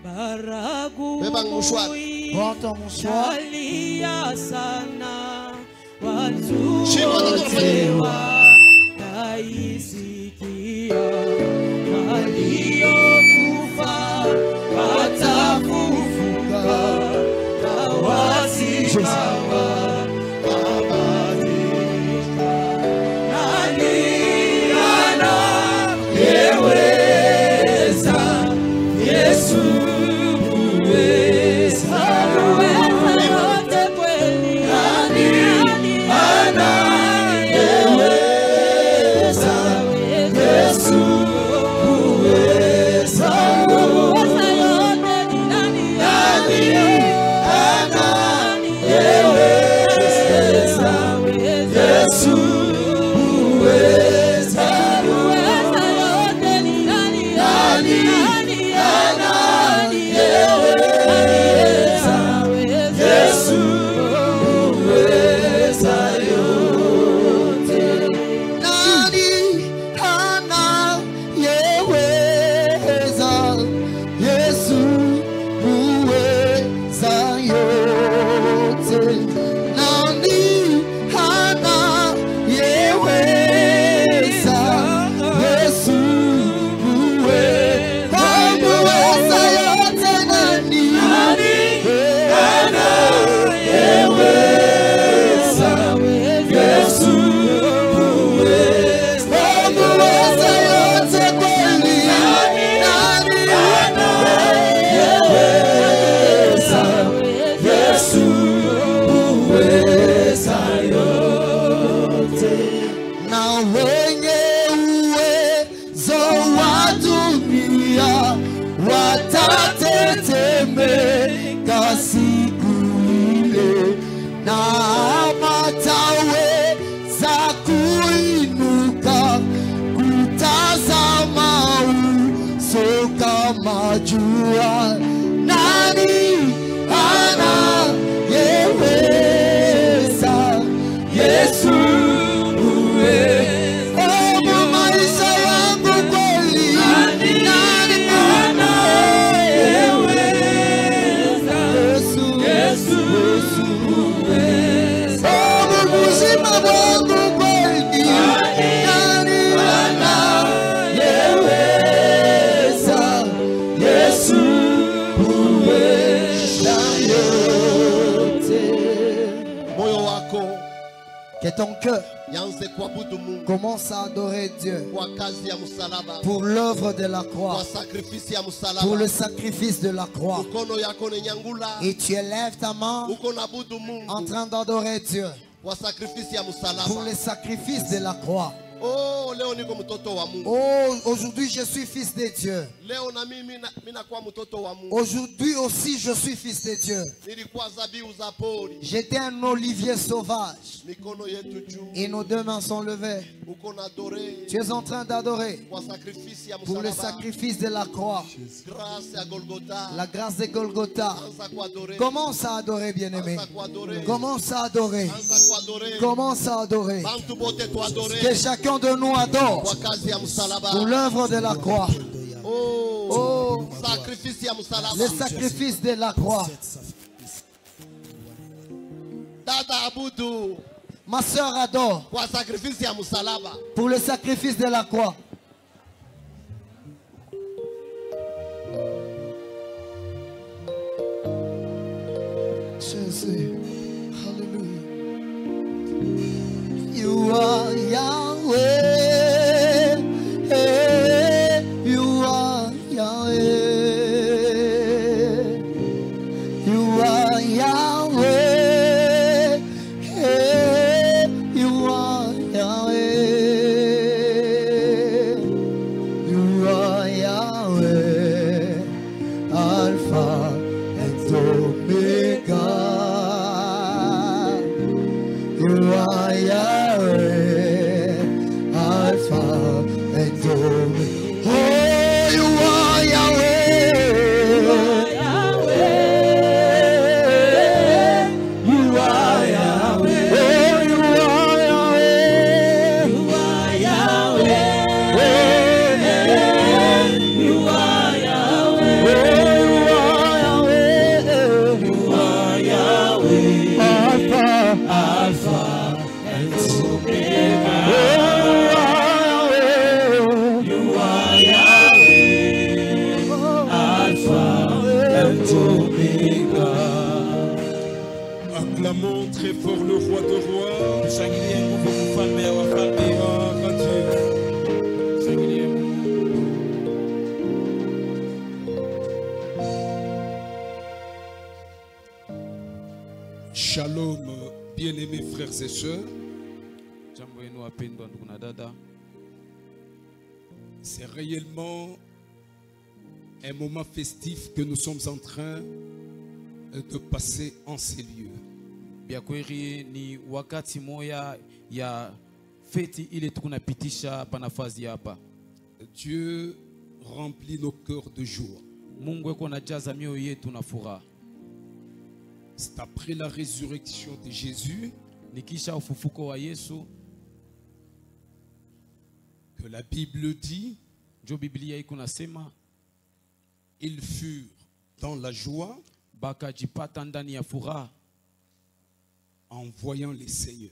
Beba mouchoir. Prends ton mouchoir. Que ton cœur commence à adorer Dieu pour l'œuvre de la croix, pour le sacrifice de la croix. Et tu élèves ta main en train d'adorer Dieu pour le sacrifice de la croix. Oh, aujourd'hui je suis fils de Dieu. Aujourd'hui aussi je suis fils de Dieu. J'étais un olivier sauvage. Et nos deux mains sont levées. Tu es en train d'adorer pour le sacrifice de la croix. La grâce de Golgotha. Commence à adorer, bien-aimé. Commence à adorer. Commence à adorer. Que chacun de nous adore pour l'œuvre de la croix. Oh, le sacrifice de la croix. Ma soeur adore pour le sacrifice de la croix. Jésus, hallelujah. You are Yahweh. You are Yahweh. You are Yahweh. You are Yahweh. You are Yahweh. Alpha and Omega. Omega. Acclamons très fort le roi de rois. Shalom, bien-aimés frères et sœurs. C'est réellement un moment festif que nous sommes en train de passer en ces lieux. Dieu remplit nos cœurs de joie. C'est après la résurrection de Jésus que la Bible dit ils furent dans la joie en voyant les Seigneurs.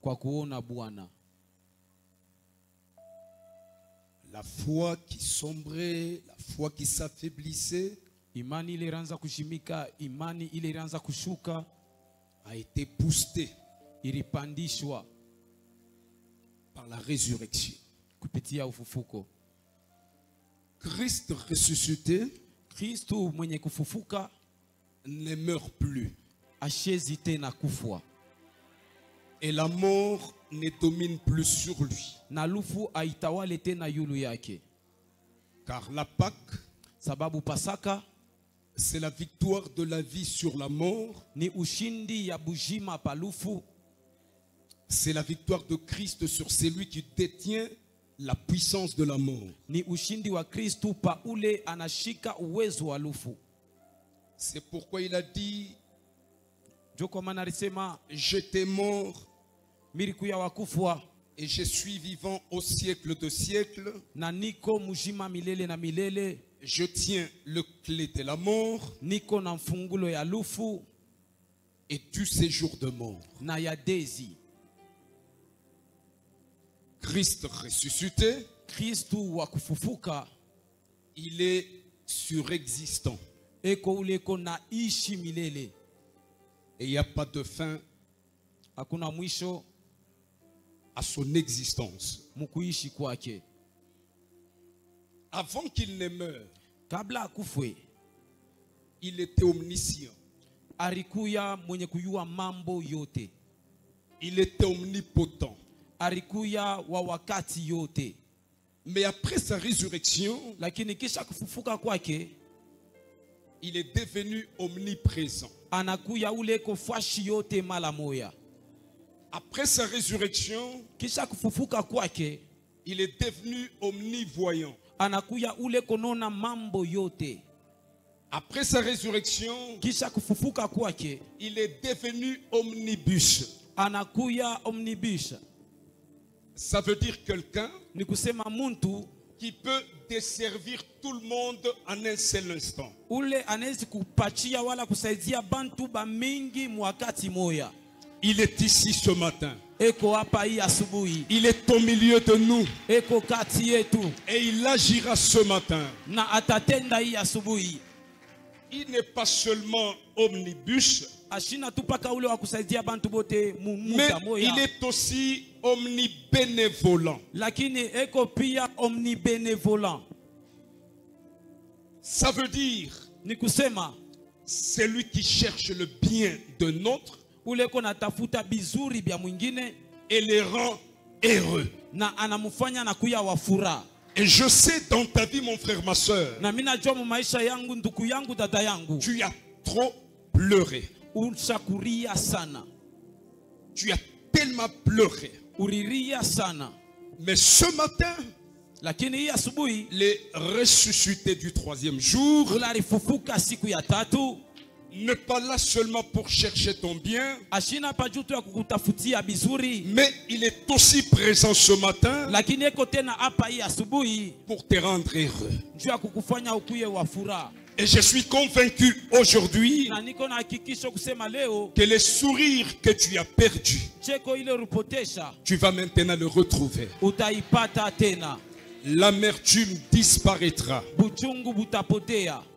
La foi qui sombrait, la foi qui s'affaiblissait a été boostée par la résurrection. Christ ressuscité ne meurt plus. Et la mort ne domine plus sur lui. Car la Pâque, c'est la victoire de la vie sur la mort. C'est la victoire de Christ sur celui qui détient la puissance de la mort. C'est pourquoi il a dit j'étais mort et je suis vivant au siècle de siècles. Je tiens le clé de la mort et du séjour de mort. Christ ressuscité, il est surexistant. Et il n'y a pas de fin à son existence. Avant qu'il ne meure, il était omniscient. Il était omnipotent. Mais après sa résurrection, il est devenu omniprésent. Après sa résurrection, il est devenu omnivoyant. Après sa résurrection, il est devenu omnibus. Ça veut dire quelqu'un qui peut desservir tout le monde en un seul instant. Il est ici ce matin. Il est au milieu de nous. Et il agira ce matin. Il n'est pas seulement omnibus, mais il est aussi omnibénévolant. Ça veut dire celui qui cherche le bien de notre et les rend heureux. Et je sais dans ta vie, mon frère, ma soeur, tu as trop pleuré. Tu as tellement pleuré. Mais ce matin, les ressuscités du troisième jour n'est pas là seulement pour chercher ton bien, mais il est aussi présent ce matin pour te rendre heureux. Et je suis convaincu aujourd'hui que le sourire que tu as perdu, tu vas maintenant le retrouver. L'amertume disparaîtra.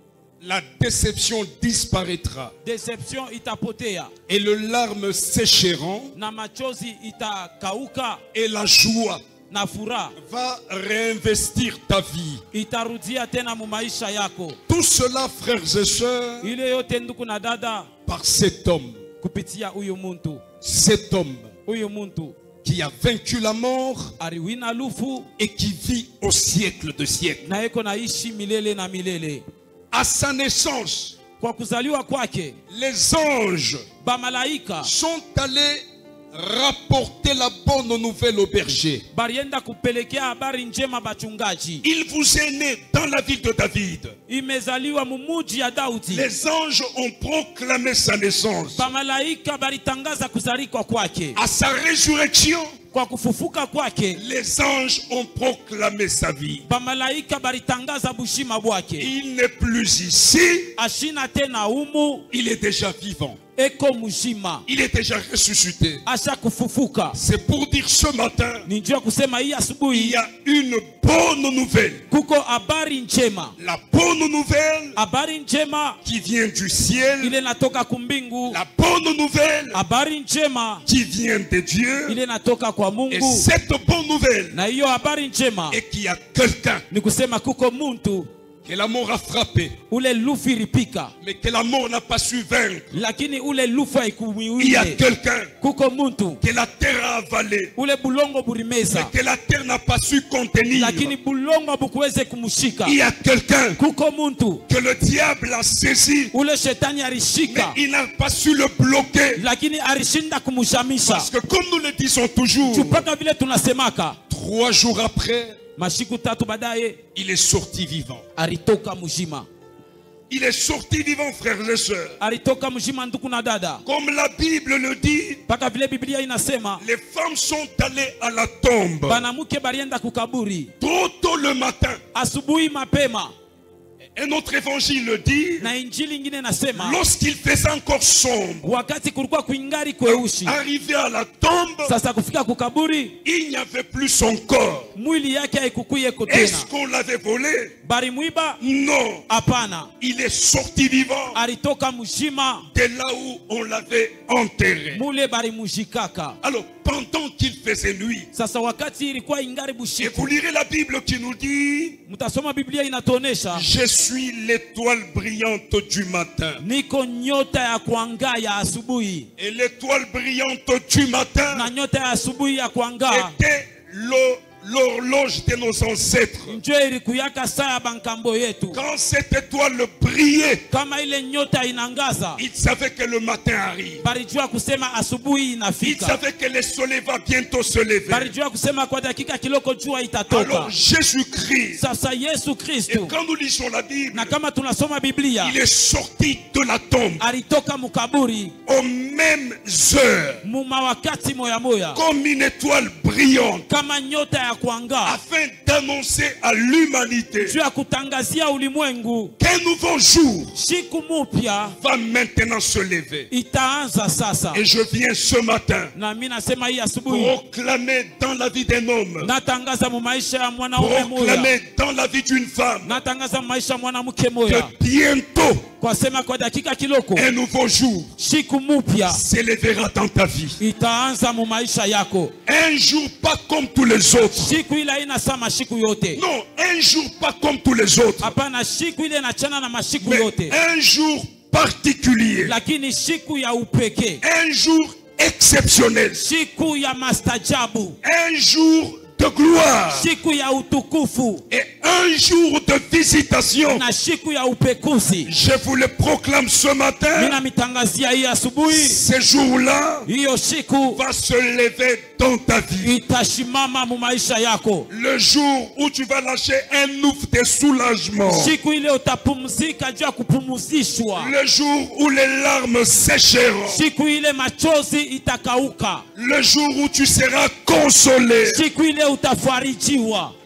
La déception disparaîtra. Deception itapotea. Et le larme sécheront. Na machozi itakauka. Et la joie na furaha va réinvestir ta vie. Itarudia tena mu maisha yako. Tout cela, frères et sœurs, ile yote ndugu na dada, par cet homme. Kupitia huyo muntu. Cet homme. Huyo muntu. Qui a vaincu la mort aliwina lufu et qui vit au siècle de siècles. Na eko naishi milele na milele. À sa naissance, kwa kuzaliwa kwake, les anges bamalaika sont allés rapporter la bonne nouvelle au berger. Barienda kupelekea habari njema bachungaji. Il vous est né dans la ville de David. Imezaliwa mumuji ya Daudi. Les anges ont proclamé sa naissance. Bamalaika balitangaza kuzaliwa kwake. À sa résurrection, kwa kufufuka kwake, les anges ont proclamé sa vie. Bamalaika balitangaza bushima bwake. Il n'est plus ici. Ashina tena umu. Il est déjà vivant. Eko mujima. Il est déjà ressuscité. Asha kufufuka. C'est pour dire ce matin, ninjua kusema hii asubuhi, il y a une bonne nouvelle. Kuko habari njema. La bonne nouvelle, habari njema, qui vient du ciel. Ile natoka kumbingu. La bonne nouvelle, habari njema, qui vient de Dieu. Ile natoka kwa Mungu. Et cette bonne nouvelle, na hiyo habari njema, et qu'il y a quelqu'un, ni kusema kuko muntu que la mort a frappé, ule lufu ilipika, mais que la mort n'a pas su vaincre. Lakini ule lufu haikumiwile. Il y a quelqu'un, kuko muntu que la terre a avalé, ule bulongo burimeza, mais que la terre n'a pas su contenir. Lakini bulongo bukuweze kumushika. Il y a quelqu'un, kuko muntu que le diable a saisi, ule shetani alishika, mais il n'a pas su le bloquer. Lakini alishinda kumushamisha. Parce que comme nous le disons toujours, tupaka vile tunasemaka, 3 jours après, mashiku tatu badaye, il est sorti vivant. Alitoka mujima. Il est sorti vivant, frères et sœurs. Alitoka mujima ndugu na dada. Comme la Bible le dit, paka vile Biblia inasema, les femmes sont allées à la tombe. Banamuke balienda kukaburi. Trop tôt le matin. Asubuhi mapema. Et notre évangile le dit, lorsqu'il faisait encore sombre, arrivé à la tombe, il n'y avait plus son corps. Est-ce qu'on l'avait volé? Non. Il est sorti vivant de là où on l'avait enterré. Alors, pendant qu'il faisait nuit, et vous lirez la Bible qui nous dit, je suis l'étoile brillante du matin. Et l'étoile brillante du matin était l'horloge de nos ancêtres. Quand cette étoile brillait, il savait que le matin arrive. Il savait que le soleil va bientôt se lever. Alors Jésus-Christ, et quand nous lisons la Bible, il est sorti de la tombe aux mêmes heures, comme une étoile brillante, afin d'annoncer à l'humanité qu'un nouveau jour va maintenant se lever. Et je viens ce matin proclamer dans la vie d'un homme, proclamer dans la vie d'une femme, que bientôt un nouveau jour s'élèvera dans ta vie. Un jour pas comme tous les autres. Non, un jour pas comme tous les autres. Mais un jour particulier. Un jour exceptionnel. Un jour de gloire et un jour de visitation. Je vous le proclame ce matin. Ce jour-là va se lever dans ta vie. Le jour où tu vas lâcher un ouf de soulagement. Le jour où les larmes sécheront. Le jour où tu seras consolé.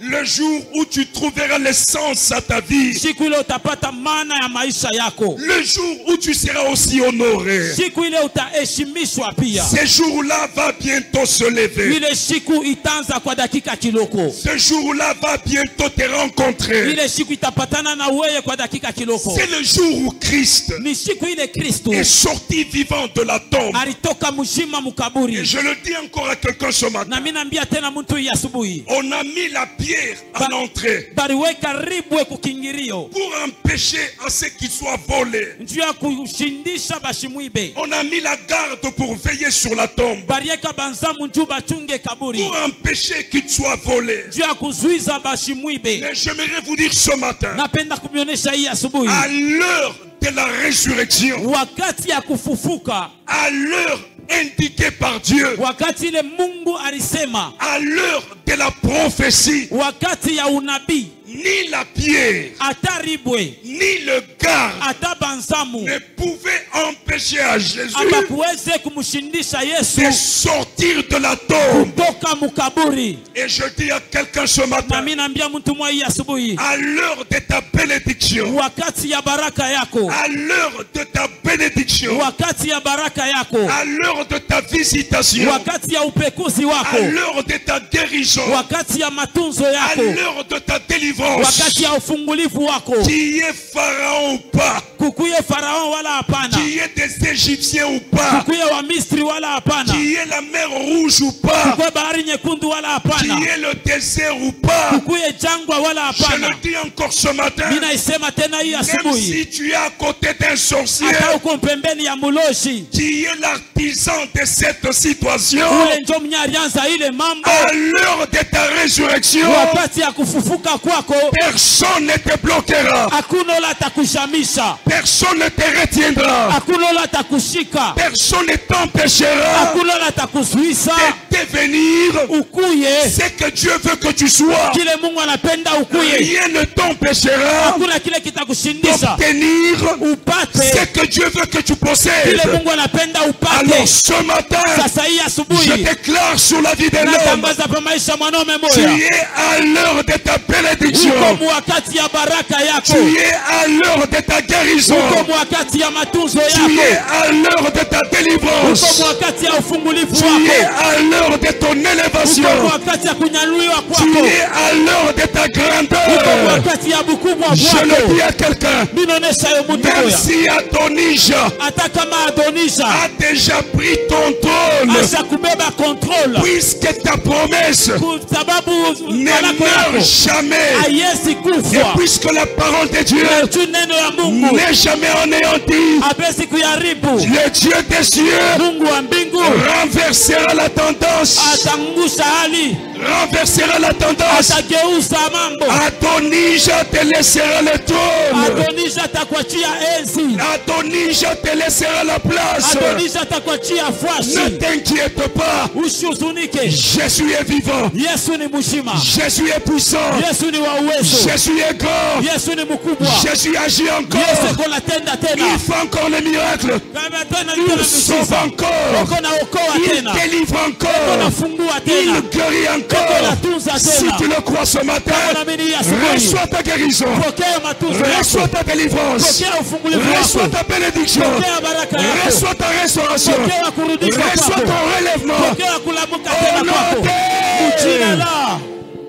Le jour où tu trouveras l'essence à ta vie. Siku ile utapata maana ya maisha yako. Le jour où tu seras aussi honoré. Siku ile utaheshimishwa pia. Ce jour-là va bientôt se lever. Ile siku itaanza kwa dakika kiloko. Ce jour-là va bientôt te rencontrer. Ile siku itapatana na wewe kwa dakika kiloko. C'est le jour où Christ Ni siku ile Kristo est sorti vivant de la tombe. alitoka mzima mukaburi. Et je le dis encore à quelqu'un ce matin. Na mimi naambia tena mtu hii asubuhi. On a mis la pierre à l'entrée Baliweka ribwe kukingirio pour empêcher à ceux qui soient volés. njuu ya kushindisha bashimwibe. On a mis la garde pour veiller sur la tombe, Baliweka banzamu njuu bachunge kaburi pour empêcher qu'ils soient volés. njuu ya kuzuiza bashimwibe. Mais j'aimerais vous dire ce matin, Napenda kumionesha hii asubuhi, à l'heure de la résurrection, wakati ya kufufuka, à l'heure indiquée par Dieu, wakati ile Mungu alisema, à l'heure de la prophétie, wakati ya unabii, ni la pierre, ata ribwe, ni le garde ata banzamu ne pouvait empêcher à Jésus abakuweze kumshindisha Yesu de sortir de la tombe. kutoka mukaburi. Et je dis à quelqu'un ce Na matin, mimi naambia mtu mmoja hii asubuhi, à l'heure de ta bénédiction, wakati ya baraka yako, à l'heure de ta bénédiction, wakati ya baraka yako, à l'heure de ta visitation, wakati ya upekuzi wako, à l'heure de ta guérison, wakati ya matunzo à yako, l'heure de ta délivrance, wakati ya ufungulivu wako, qui est pharaon ou pas, kukuye Farao wala hapana, qui est des Égyptiens ou pas, kukuye wa Misri wala hapana, qui est la mer rouge ou pas, kukuye bahari nyekundu wala qui hapana, est le désert ou pas. kukuye jangwa wala Je hapana. le dis encore ce matin, Mimi naisema tena hii même asubuhi, si tu es à côté d'un sorcier hata uko pembeni ya muloshi, qui est l'artisan de cette situation, ule ndio mwenye alianza ile mambo, à l'heure de ta résurrection, wakati ya kufufuka kwako, personne ne te bloquera, hakuna la takushamisha, personne ne te retiendra, hakuna la takushika, personne ne t'empêchera hakuna la takuzuisa de devenir ukuye ce que Dieu veut que tu sois. kile Mungu anapenda ukuye. Rien ne t'empêchera Hakuna kile kitakushindisha d'obtenir upate ce que Dieu veut que tu kile possèdes. Mungu anapenda upate. Alors ce matin, Sasa hii je asubuhi déclare sur la vie de l'homme, natangaza pa maisha mwanaume tu moja, es à l'heure de ta bénédiction, uko mwakati ya baraka yako, tu es à l'heure de ta guérison, uko mwakati ya matunzo tu es yako, à l'heure de ta uko délivrance, mwakati ya ufungulivu tu es wako, à l'heure de ton uko élévation, mwakati ya kunyanuliwa tu kwako, es à l'heure de ta uko grandeur. mwakati ya bukubwa Je le bwako. dis à quelqu'un, Minaonesha yo mtu même moya, si Adonija hata kama Adonisha a déjà pris ton trône, asha kubeba control, puisque ta promesse kwa sababu ne malako meurt yako jamais, haiwezi et kufa. puisque la parole de Dieu Na tu neno ya Mungu n'est jamais anéantie, hapesi kuyaribu. le Dieu des cieux Mungu wa mbingu renversera la tendance, atangusha hali, renversera la tendance. atageuza mambo. Adonija te laissera le trône, Adonisha atakuachia enzi, Adonija te laissera la place. Adonisha atakuachia Ne fwashi. t'inquiète pas, Usihuzunike, Jésus est vivant, Yesu ni mzima, Jésus est puissant, Yesu ni wa uwezo, Jésus est grand, Yesu ni mkubwa, Jésus agit Yesu encore, kona tenda il tena, fait encore les miracles, kama tena il tena sauve msifa, encore, kona okoa il tena, délivre kona encore, fungua il tena, guérit kona encore. tunza Si tena. tu le crois ce matin, Kama naamini asubuhi, reçois ta guérison, pokea matunzo reçois yako, ta délivrance, pokea ufungulivu reçois wako, ta bénédiction, pokea baraka yako, reçois ta restauration, pokea kurudishwa reçois kwako, ton relèvement. pokea kulamuka Au tena nom kwako, de- mjina la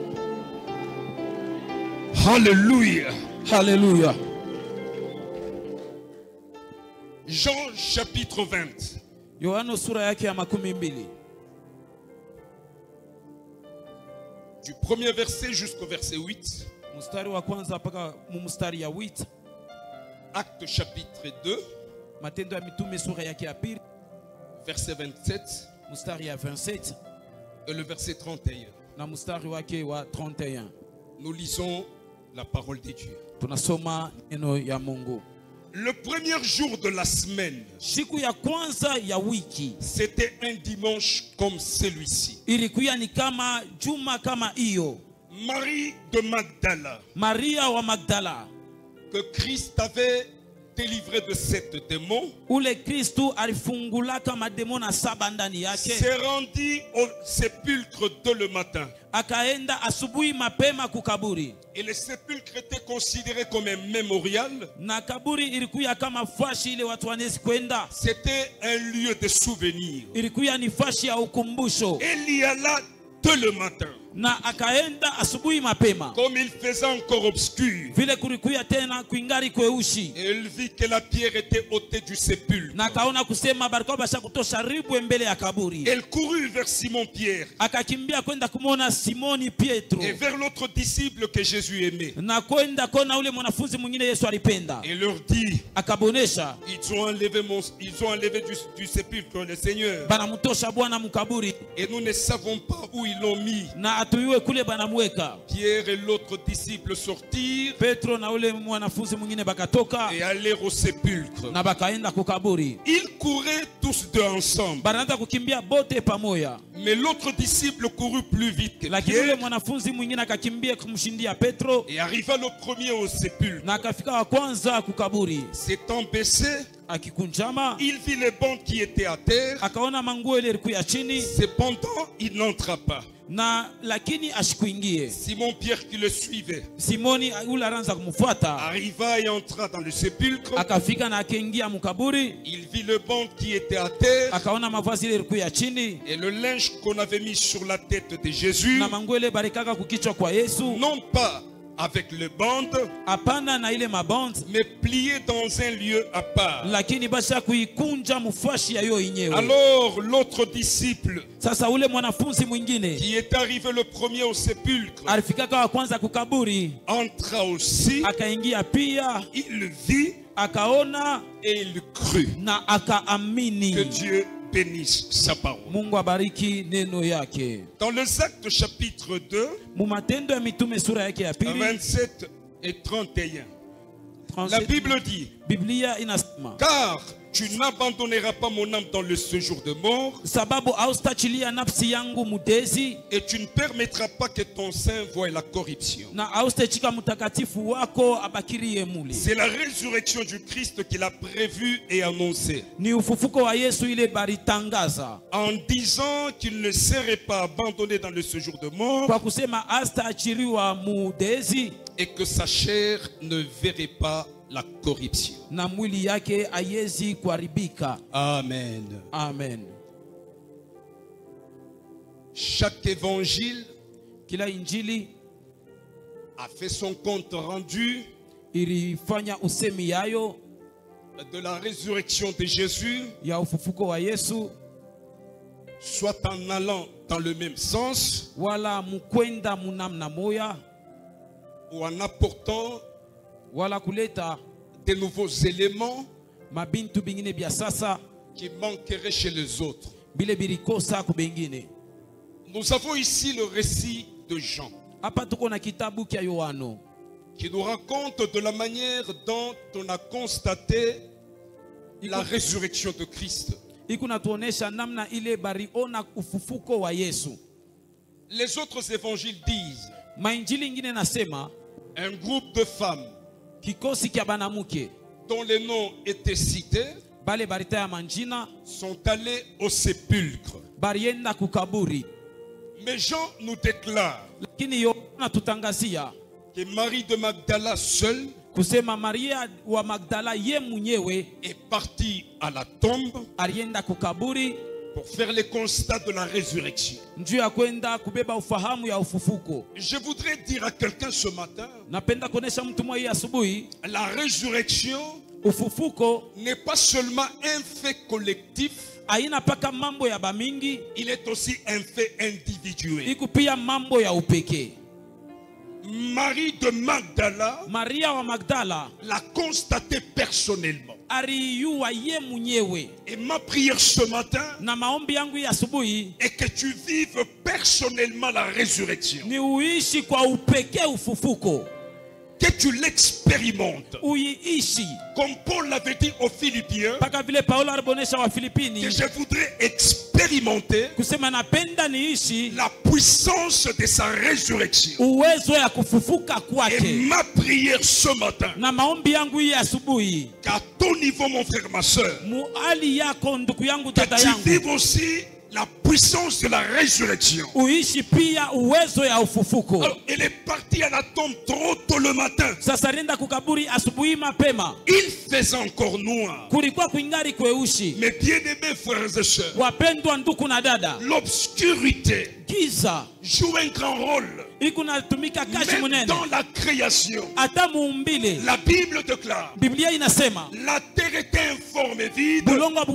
Alléluia. haleluya. Jean chapitre 20. Yohana sura yake ya 12 Du premier verset jusqu'au verset 8. mstari wa kwanza mpaka mstari ya 8. Acte chapitre 2. Matendo ya mitume sura yake ya pili Verset 27 mstari ya 27 et le verset 31. na mstari wake wa 31. Nous lisons la parole de Dieu. Tunasoma neno ya Mungu. Le premier jour de la semaine, Siku ya kwanza ya wiki c'était un dimanche comme celui-ci. ilikuwa ni kama juma kama hiyo. Marie de Magdala, Maria wa Magdala que Christ avait délivré de 7 démons, ule Kristu alifungulaka mademo na 7 ndani yake, s'est rendu au sépulcre dès le matin. Akaenda asubuhi mapema kukaburi. Et le sépulcre était considéré comme un mémorial. Na kaburi ilikuwa kama fashi ile watu wanezi kwenda. C'était un lieu de souvenir. Ilikuwa ni fashi ya ukumbusho. Il y a là dès le matin. Na akaenda asubuhi mapema. Comme il faisait encore obscur. Vile kulikuwa tena kuingari kweushi. Et il vit que la pierre était ôtée du sépulcre. Na kaona kusema baraka basha kutosha ribu mbele ya kaburi. Elle courut vers Simon Pierre. Akakimbia kwenda kumona Simoni Pietro. Et vers l'autre disciple que Jésus aimait. Na kwenda kona ule mwanafunzi mwingine Yesu alipenda. Et leur dit, akabonesha, ils ont enlevé du sépulcre le Seigneur. Banamutosha Bwana mukaburi. Et nous ne savons pas où ils l'ont mis. Na atuyue kule banamweka. Pierre et l'autre disciple sortirent. Petro na ule mwanafunzi mwingine bakatoka. Et allèrent au sépulcre. Na bakaenda kukaburi. Ils couraient tous deux ensemble. Banaanza kukimbia bote pamoja. Mais l'autre disciple courut plus vite que lakini ule Pierre. mwanafunzi mwingine akakimbia kumshindia Petro. Et arriva le premier au sépulcre. Na akafika wa kwanza kukaburi. S'étant baissé, akikunjama, il vit les bandes qui étaient à terre. Akaona manguo ile ilikuwa chini. Cependant, il n'entra pas. Na lakini ashikuingie. Simon Pierre qui le suivait Simoni ule aranza kumfuata arriva et entra dans le sépulcre. Akafika na akaingia mukaburi. Il vit le banc qui était à terre. Akaona mavazi ile ilikuwa chini. Et le linge qu'on avait mis sur la tête de Jésus. Na manguo ile barikaka kukichwa kwa Yesu. Non pas avec le bande, apana na ile maband, mais plié dans un lieu à part. Lakini basha kuikunja mufashi ya yo yenyewe. Alors l'autre disciple, sasa ule mwanafunzi mwingine, qui est arrivé le premier au sépulcre, alifika kwa kwanza kukaburi, entra aussi, akaingia pia, il vit, akaona et il crut. Na akaamini. Que Dieu bénisse sa parole. Mungu abariki neno yake. Dans les Actes chapitre 2, Mumatendo ya mitume sura yake ya pili, 27 et 31. La Bible dit, Biblia inasema, car tu n'abandonneras pas mon âme dans le séjour de mort, sababu austachilia nafsi yangu mudezi, et tu ne permettras pas que ton sein voie la corruption. Na austachika mutakatifu wako abakirie muli. C'est la résurrection du Christ qu'il a prévu et annoncé. Ni ufufuko wa Yesu ile baritangaza. En disant qu'il ne serait pas abandonné dans le séjour de mort, kwa kusema astaachiliwa mudezi, et que sa chair ne verrait pas la corruption. Na mwili yake ayezi kuharibika. Amen. Amen. Chaque évangile, kila injili, a fait son compte rendu ilifanya usemi yayo de la résurrection de Jésus, ya ufufuko wa Yesu, soit en allant dans le même sens, wala mukwenda munamna moya, ou en apportant wala kuleta de nouveaux éléments mabintu bingine bya sasa qui manqueraient chez les autres. bile bilikosa kubengine. Nous avons ici le récit de Jean, hapa tuko na kitabu kya Yohano, qui nous raconte de la manière dont on a constaté la résurrection de Christ. Iko natuonesha namna ile bariona ufufuko wa Yesu. Les autres évangiles disent, mainjili ingine nasema, un groupe de femmes kikosi kya banamuke dont les noms étaient cités bale barita ya manjina sont allés au sépulcre. Barienda kukaburi. Mais Jean nous déclare, lakini Yohana tutangazia, que Marie de Magdala seule kusema Maria wa Magdala ye mwenyewe est partie à la tombe alienda kukaburi pour faire le constat de la résurrection. njuu ya kwenda kubeba ufahamu ya ufufuko. Je voudrais dire à quelqu'un ce matin, napenda kuonesha mtu mmoja hii asubuhi, la résurrection ufufuko n'est pas seulement un fait collectif, haina paka mambo ya bamingi, il est aussi un fait individuel. iko pia mambo ya upekee. Marie de Magdala, Maria wa Magdala l'a constaté personnellement. aliyua ye mwenyewe. Et ma prière ce matin, na maombi yangu ya asubuhi, est que tu vives personnellement la résurrection. ni uishi kwa upekee ufufuko. que tu l'expérimentes. Comme Paul l'avait dit aux Philippiens, que je voudrais expérimenter la puissance de sa résurrection. Et ma prière ce matin, qu'à ton niveau, mon frère, ma soeur, que tu vives aussi la puissance de la résurrection. Alors, il est parti à la tombe trop tôt le matin. Il faisait encore noir. Mais bien aimés frères et sœurs, l'obscurité joue un grand rôle. Même dans la création, la Bible déclare, la terre était informe et vide,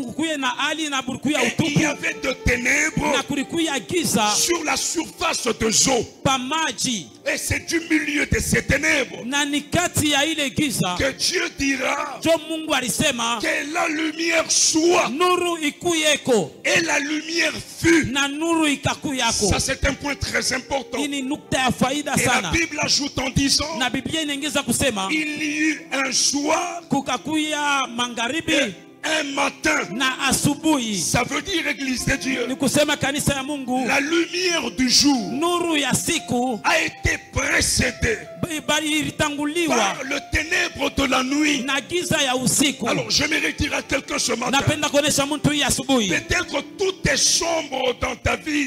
et il y avait de ténèbres sur la surface des eaux. Et c'est du milieu de ces ténèbres que Dieu dira que la lumière soit, et la lumière fut. Ça, c'est un point très important. Et la Bible ajoute en disant, il y eut un soir et un matin. Ça veut dire, Église de Dieu, la lumière du jour a été précédée par le ténèbre de la nuit. Alors j'aimerais dire à quelqu'un ce matin, peut-être que tout est sombre dans ta vie,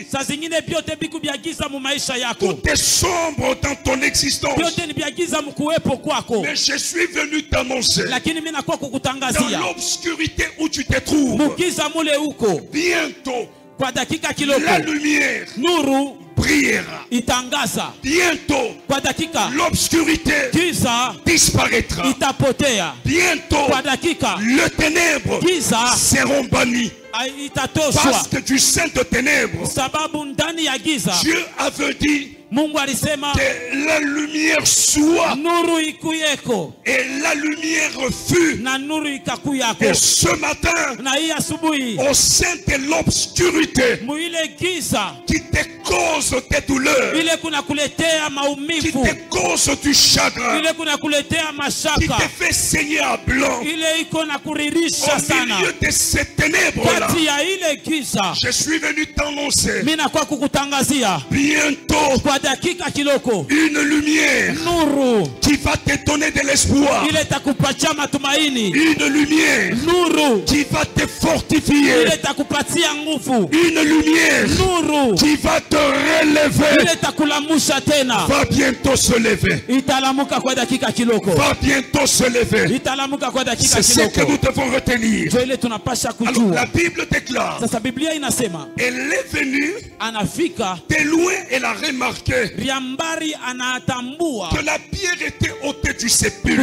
tout est sombre dans ton existence, mais je suis venu t'annoncer, dans l'obscurité où tu te trouves, bientôt la lumière brillera. Bientôt l'obscurité disparaîtra. Bientôt les ténèbres seront bannies. Parce que du sein de ténèbres, Dieu avait dit que la lumière soit, et la lumière fut. Et ce matin, au sein de l'obscurité qui te cause des douleurs, qui te cause du chagrin, qui te fait saigner à blanc, au milieu de ces ténèbres-là, je suis venu t'annoncer bientôt une lumière qui va te donner de l'espoir, une lumière qui va te fortifier, une lumière qui va te relever, va bientôt se lever, va bientôt se lever. C'est ce que nous devons retenir. Alors la Bible déclare, elle est venue de loin, elle a remarqué que la pierre était ôtée du sépulcre.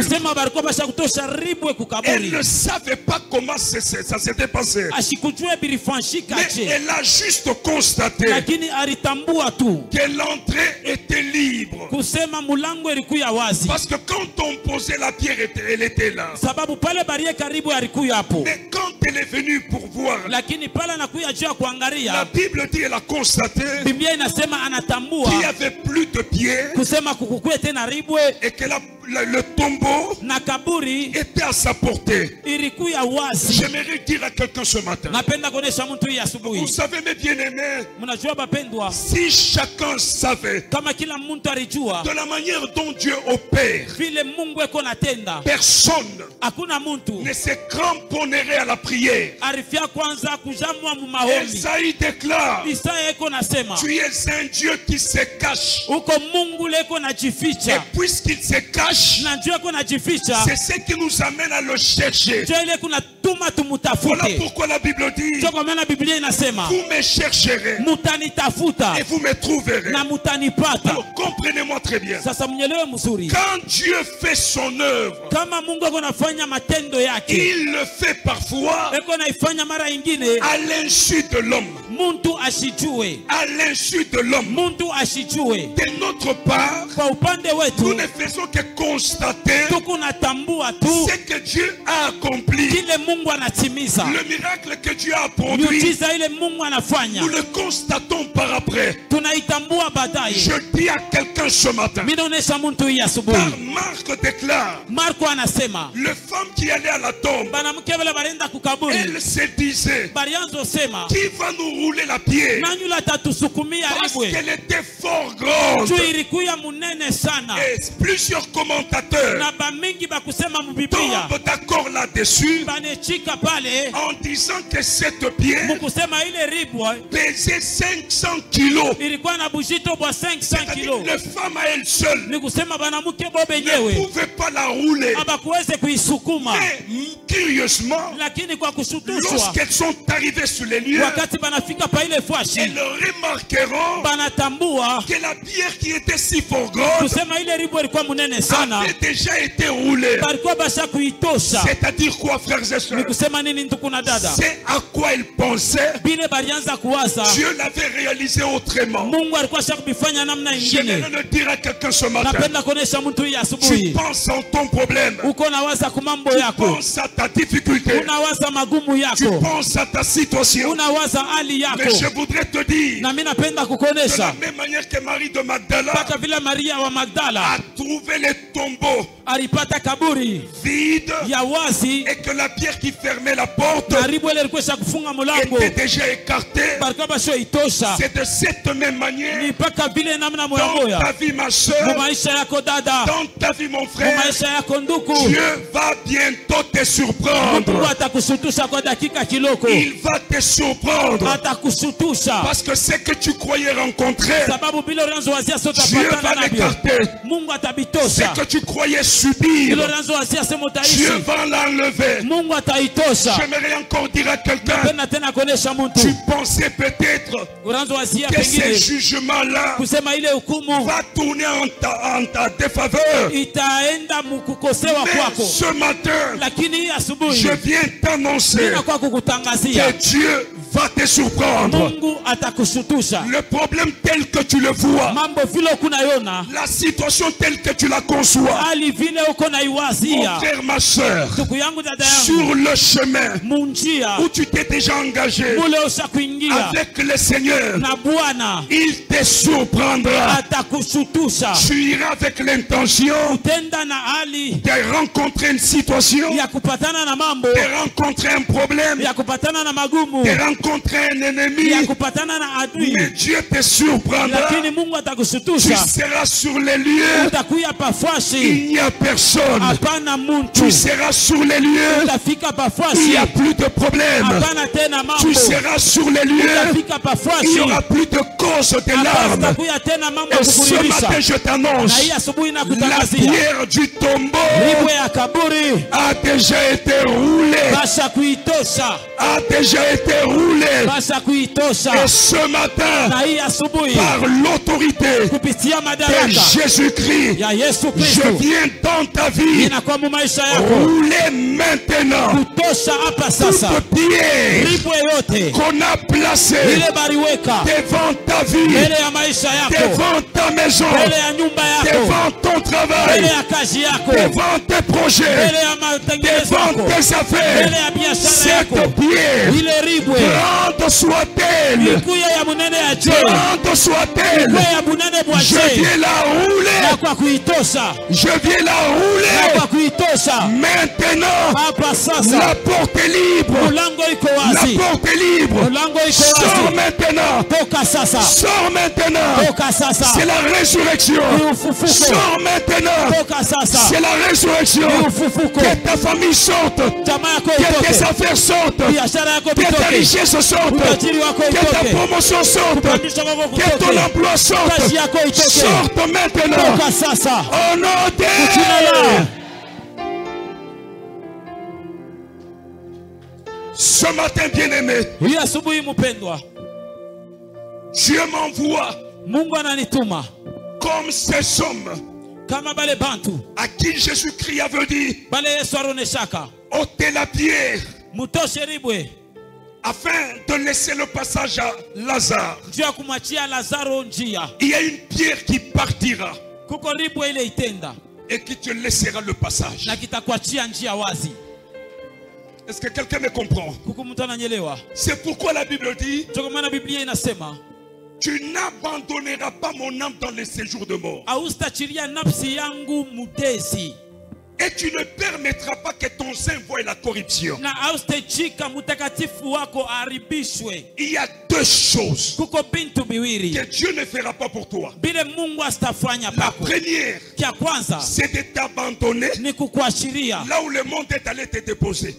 Elle ne savait pas comment ça s'était passé, mais elle a juste constaté que l'entrée était libre. Parce que quand on posait la pierre, elle était là. Mais quand elle est venue pour voir, la Bible dit qu'elle a constaté qu'il n'y avait plus de pierre et que le tombeau était à sa portée. J'aimerais dire à quelqu'un ce matin, vous savez mes bien-aimés, si chacun savait de la manière dont Dieu opère, personne ne se cramponnerait à la prière. Esaïe déclare, tu es un Dieu qui se cache, et puisqu'il se cache, c'est ce qui nous amène à le chercher. Voilà pourquoi la Bible dit, vous me chercherez et vous me trouverez. Alors comprenez-moi très bien, quand Dieu fait son œuvre, il le fait parfois à l'insu de l'homme. À l'insu de l'homme. De notre part, nous ne faisons que constater ce que Dieu a accompli Le miracle que Dieu a produit, nous le constatons par après. Je dis à quelqu'un ce matin, car Marc déclare, les femmes qui allaient à la tombe, elles se disaient, qui va nous rouler la pierre? Parce qu'elle était fort grande. Et plusieurs commentateurs tombent d'accord là-dessus en disant que cette pierre pesait 500 kilos. C'est-à-dire les femmes à elles seules ne pouvaient pas la rouler. Mais curieusement, lorsqu'elles sont arrivées sur les lieux, elles remarqueront que la pierre qui était si fort grande avait déjà été roulée. C'est-à-dire quoi, frères et sœurs? C'est à quoi ils pensaient. Dieu l'avait réalisé autrement. Je vais le dire à quelqu'un ce matin. Tu penses en ton problème. Tu penses à ta difficulté. Tu penses à ta situation. Mais je voudrais te dire, de la même manière que Marie de Magdala a trouvé les tombeaux vides et que la pierre qui fermait la porte était déjà écartée, c'est de cette même manière dans ta vie, ma soeur, dans ta vie, mon frère, Dieu va bientôt te surprendre. Il va te surprendre parce que ce que tu croyais rencontrer, Dieu va l'écarter. Ce que tu croyais subir, Dieu va l'enlever. J'aimerais encore dire à quelqu'un, tu pensais peut-être que ces jugements-là va tourner en ta défaveur. Mais ce matin, je viens t'annoncer que Dieu va te surprendre. Le problème tel que tu le vois, la situation telle que tu la conçois, mon frère, ma soeur, sur le chemin où tu t'es déjà engagé avec le Seigneur, il te surprendra. Tu iras avec l'intention de rencontrer une situation, de rencontrer un problème, de rencontrer un ennemi, mais Dieu te surprendra. Tu seras sur les lieux, il n'y a personne. Tu seras sur les lieux, il n'y a plus de problème. Tu seras sur les lieux, il n'y aura plus de cause de larmes. Et ce matin je t'annonce, la pierre du tombeau a déjà été roulée. A déjà été roulée. Et ce matin, par l'autorité de Jésus-Christ, je viens dans ta vie rouler maintenant toute pierre qu'on a placée devant ta vie, devant ta maison, devant ton travail, devant tes projets, devant tes affaires. Cette pierre, grande soit-elle, grande soit-elle, je viens la rouler. Je viens la rouler. Maintenant, la porte est libre. La porte est libre. Sors maintenant. Sors maintenant. C'est la résurrection. Sors maintenant. C'est la résurrection. Que ta famille sorte. Que tes affaires sortent. Que ta richesse sorte. Que ta promotion sorte. Que ton emploi sorte. Sorte maintenant. Au nom de ce matin, bien-aimé, Dieu m'envoie comme ces hommes à qui Jésus-Christ avait dit ôtez la pierre afin de laisser le passage à Lazare. Il y a une pierre qui partira et qui te laissera le passage. Est-ce que quelqu'un me comprend? C'est pourquoi la Bible dit: tu n'abandonneras pas mon âme dans les séjours de mort. Et tu ne permettras pas que ton sein voie la corruption. Il y a deux choses que Dieu ne fera pas pour toi. La première, c'est de t'abandonner là où le monde est allé te déposer.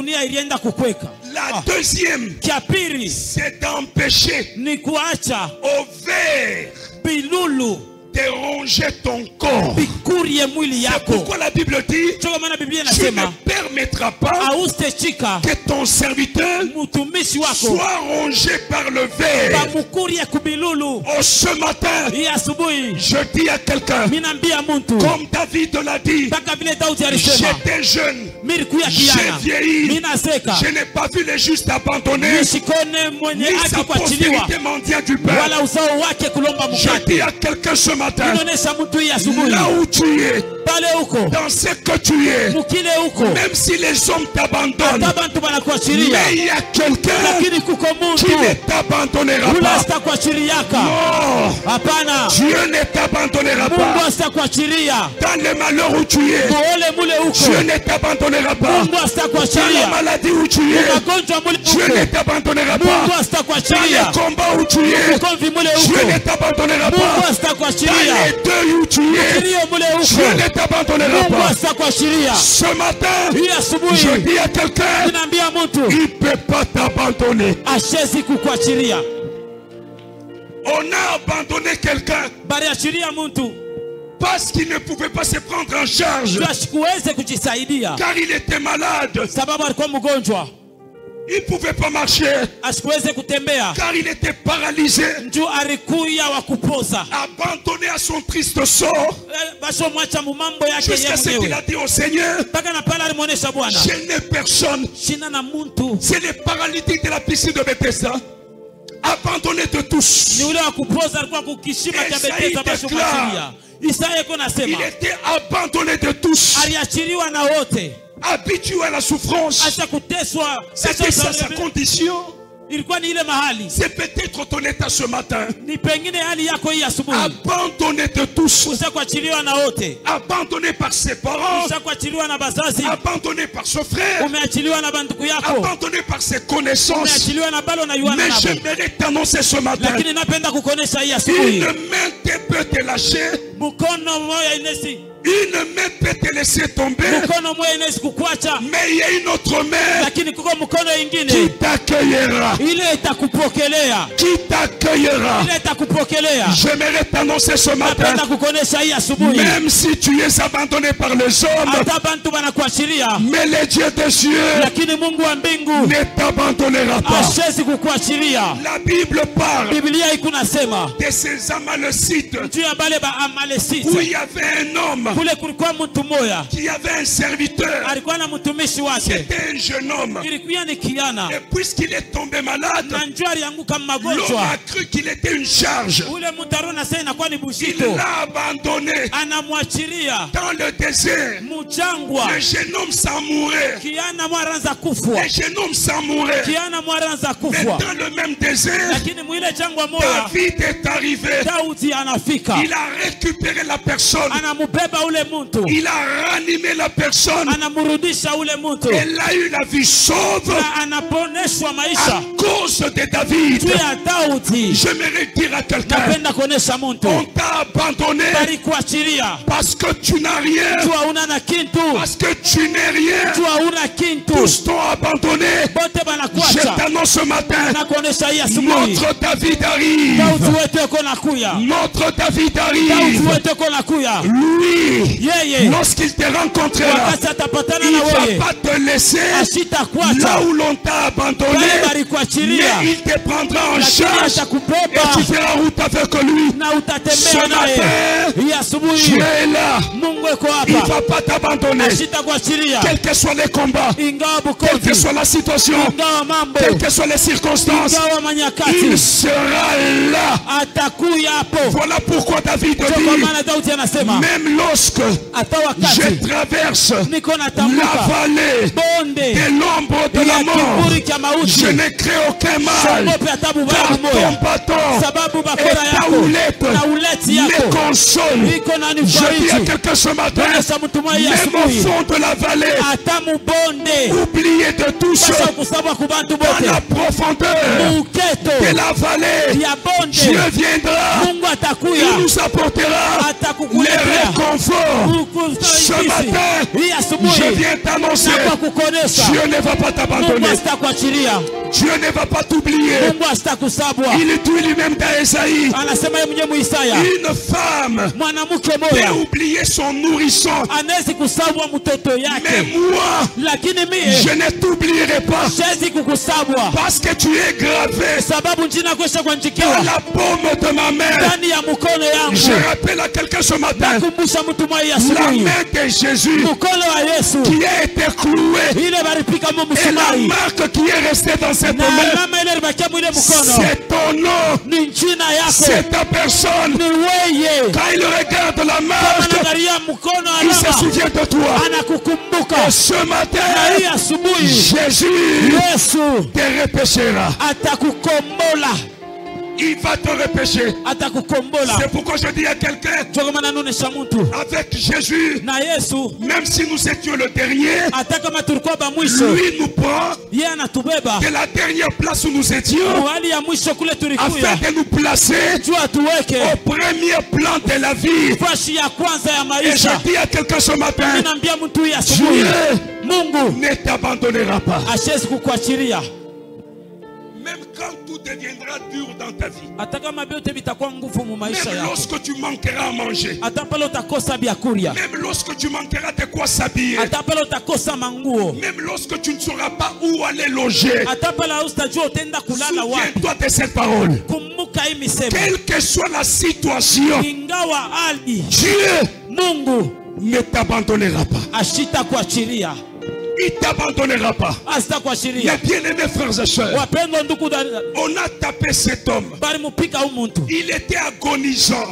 La deuxième, c'est d'empêcher au ver de ronger ton corps. C'est pourquoi la Bible dit: tu ne permettras pas que ton serviteur soit rongé par le ver. Oh, ce matin, je dis à quelqu'un, comme David l'a dit: j'étais jeune, j'ai vieilli, je n'ai pas vu les justes abandonnés, ni sa postérité mendiant du pain. Je dis à quelqu'un ce matin, là où tu es, dans ce que tu es, même si les hommes t'abandonnent, mais il y a quelqu'un qui ne t'abandonnera pas. Non, Dieu ne t'abandonnera pas. Dans le malheur où tu es, Dieu ne t'abandonnera pas. Dans la maladie où tu es, Dieu ne t'abandonnera pas. Dans les combats où tu es, Dieu ne t'abandonnera pas. Dans les deuils où tu es, Dieu ne t'abandonnera pas. Ce matin, je dis à quelqu'un, il ne peut pas t'abandonner. On a abandonné quelqu'un parce qu'il ne pouvait pas se prendre en charge, car il était malade. Il ne pouvait pas marcher car il était paralysé, abandonné à son triste sort, jusqu'à ce qu'il a dit au Seigneur: je n'ai personne. C'est les paralytiques de la piscine de Bethesda, abandonnés de tous. Il était abandonné de tous, habitué à la souffrance. C'était ça sa condition. C'est peut-être ton état ce matin. Abandonné de tous, abandonné par ses parents, abandonné par son frère, abandonné par ses connaissances. Mais j'aimerais t'annoncer ce matin: une main peut te lâcher, une main peut te laisser tomber, mais il y a une autre main qui t'accueillera. Qui t'accueillera. J'aimerais t'annoncer ce matin: même si tu es abandonné par les hommes, mais le Dieu des cieux ne t'abandonnera pas. La Bible parle de ces Amalécites où il y avait un homme qui avait un serviteur. C'était un jeune homme. Et puisqu'il est tombé malade, l'homme a cru qu'il était une charge. Il l'a abandonné dans le désert. Le jeune homme s'en mourait. Le jeune homme s'en mourait. Mais dans le même désert, David est arrivé. Il a récupéré la personne. Il a ranimé la personne. Elle a eu la vie sauve à cause de David. J'aimerais dire à quelqu'un: on t'a abandonné parce que tu n'as rien, parce que tu n'es rien. Tous t'ont abandonné. Je t'annonce ce matin: notre David arrive. Notre David arrive. Lui, lorsqu'il te rencontrera, il ne va pas te laisser là où l'on t'a abandonné, mais il te prendra en charge et tu feras route avec lui. Ce matin, Dieu est là. Il ne va pas t'abandonner. Quels que soient les combats, quelle que soit la situation, quelles que soient les circonstances, il sera là. Voilà pourquoi David dit: même lorsque je traverse la vallée de l'ombre de la mort, je ne crée aucun mal. Car ton bâton et ta houlette me consolent. Je dis à quelqu'un ce matin, même au fond de la vallée, oubliez de tous, dans la profondeur de la vallée, Dieu viendra, il nous apportera les réconforts. Ce matin, je viens t'annoncer, Dieu ne va pas t'abandonner. Dieu ne va pas t'oublier. Il dit lui-même dans Esaïe, une femme peut oublier son nourrisson, mais moi, je ne t'oublierai pas, parce que tu es gravé dans la paume de ma main. Je rappelle à quelqu'un ce matin, la main de Jésus qui a été clouée et la marque qui est restée dans cette main, c'est ton nom, c'est ta personne. Quand il regarde la marque, il se souvient de toi. Et ce matin, Jésus te repêchera. Il va te repêcher. C'est pourquoi je dis à quelqu'un, avec Jésus, même si nous étions le dernier, lui nous prend de la dernière place où nous étions, afin de nous placer au premier plan de la vie. Et je dis à quelqu'un ce matin, Dieu ne t'abandonnera pas. Même quand tout deviendra dur dans ta vie, même lorsque tu manqueras à manger, même lorsque tu manqueras de quoi s'habiller, même lorsque tu ne sauras pas où aller loger, souviens-toi de cette parole. Quelle que soit la situation, Dieu ne t'abandonnera pas. Il ne t'abandonnera pas. Mes bien-aimés frères et sœurs, on a tapé cet homme. Il était agonisant.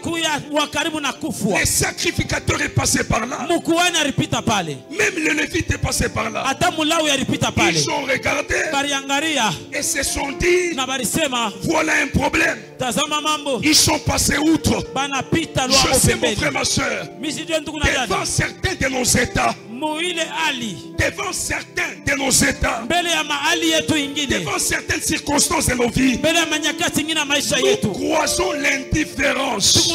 Les sacrificateurs est passé par là. Même le Lévite est passé par là. Ils ont regardé et se sont dit, voilà un problème. Ils sont passés outre. Je sais mon frère, ma soeur, devant certains de nos états, devant certains de nos états, devant certaines circonstances de nos vies, nous croisons l'indifférence,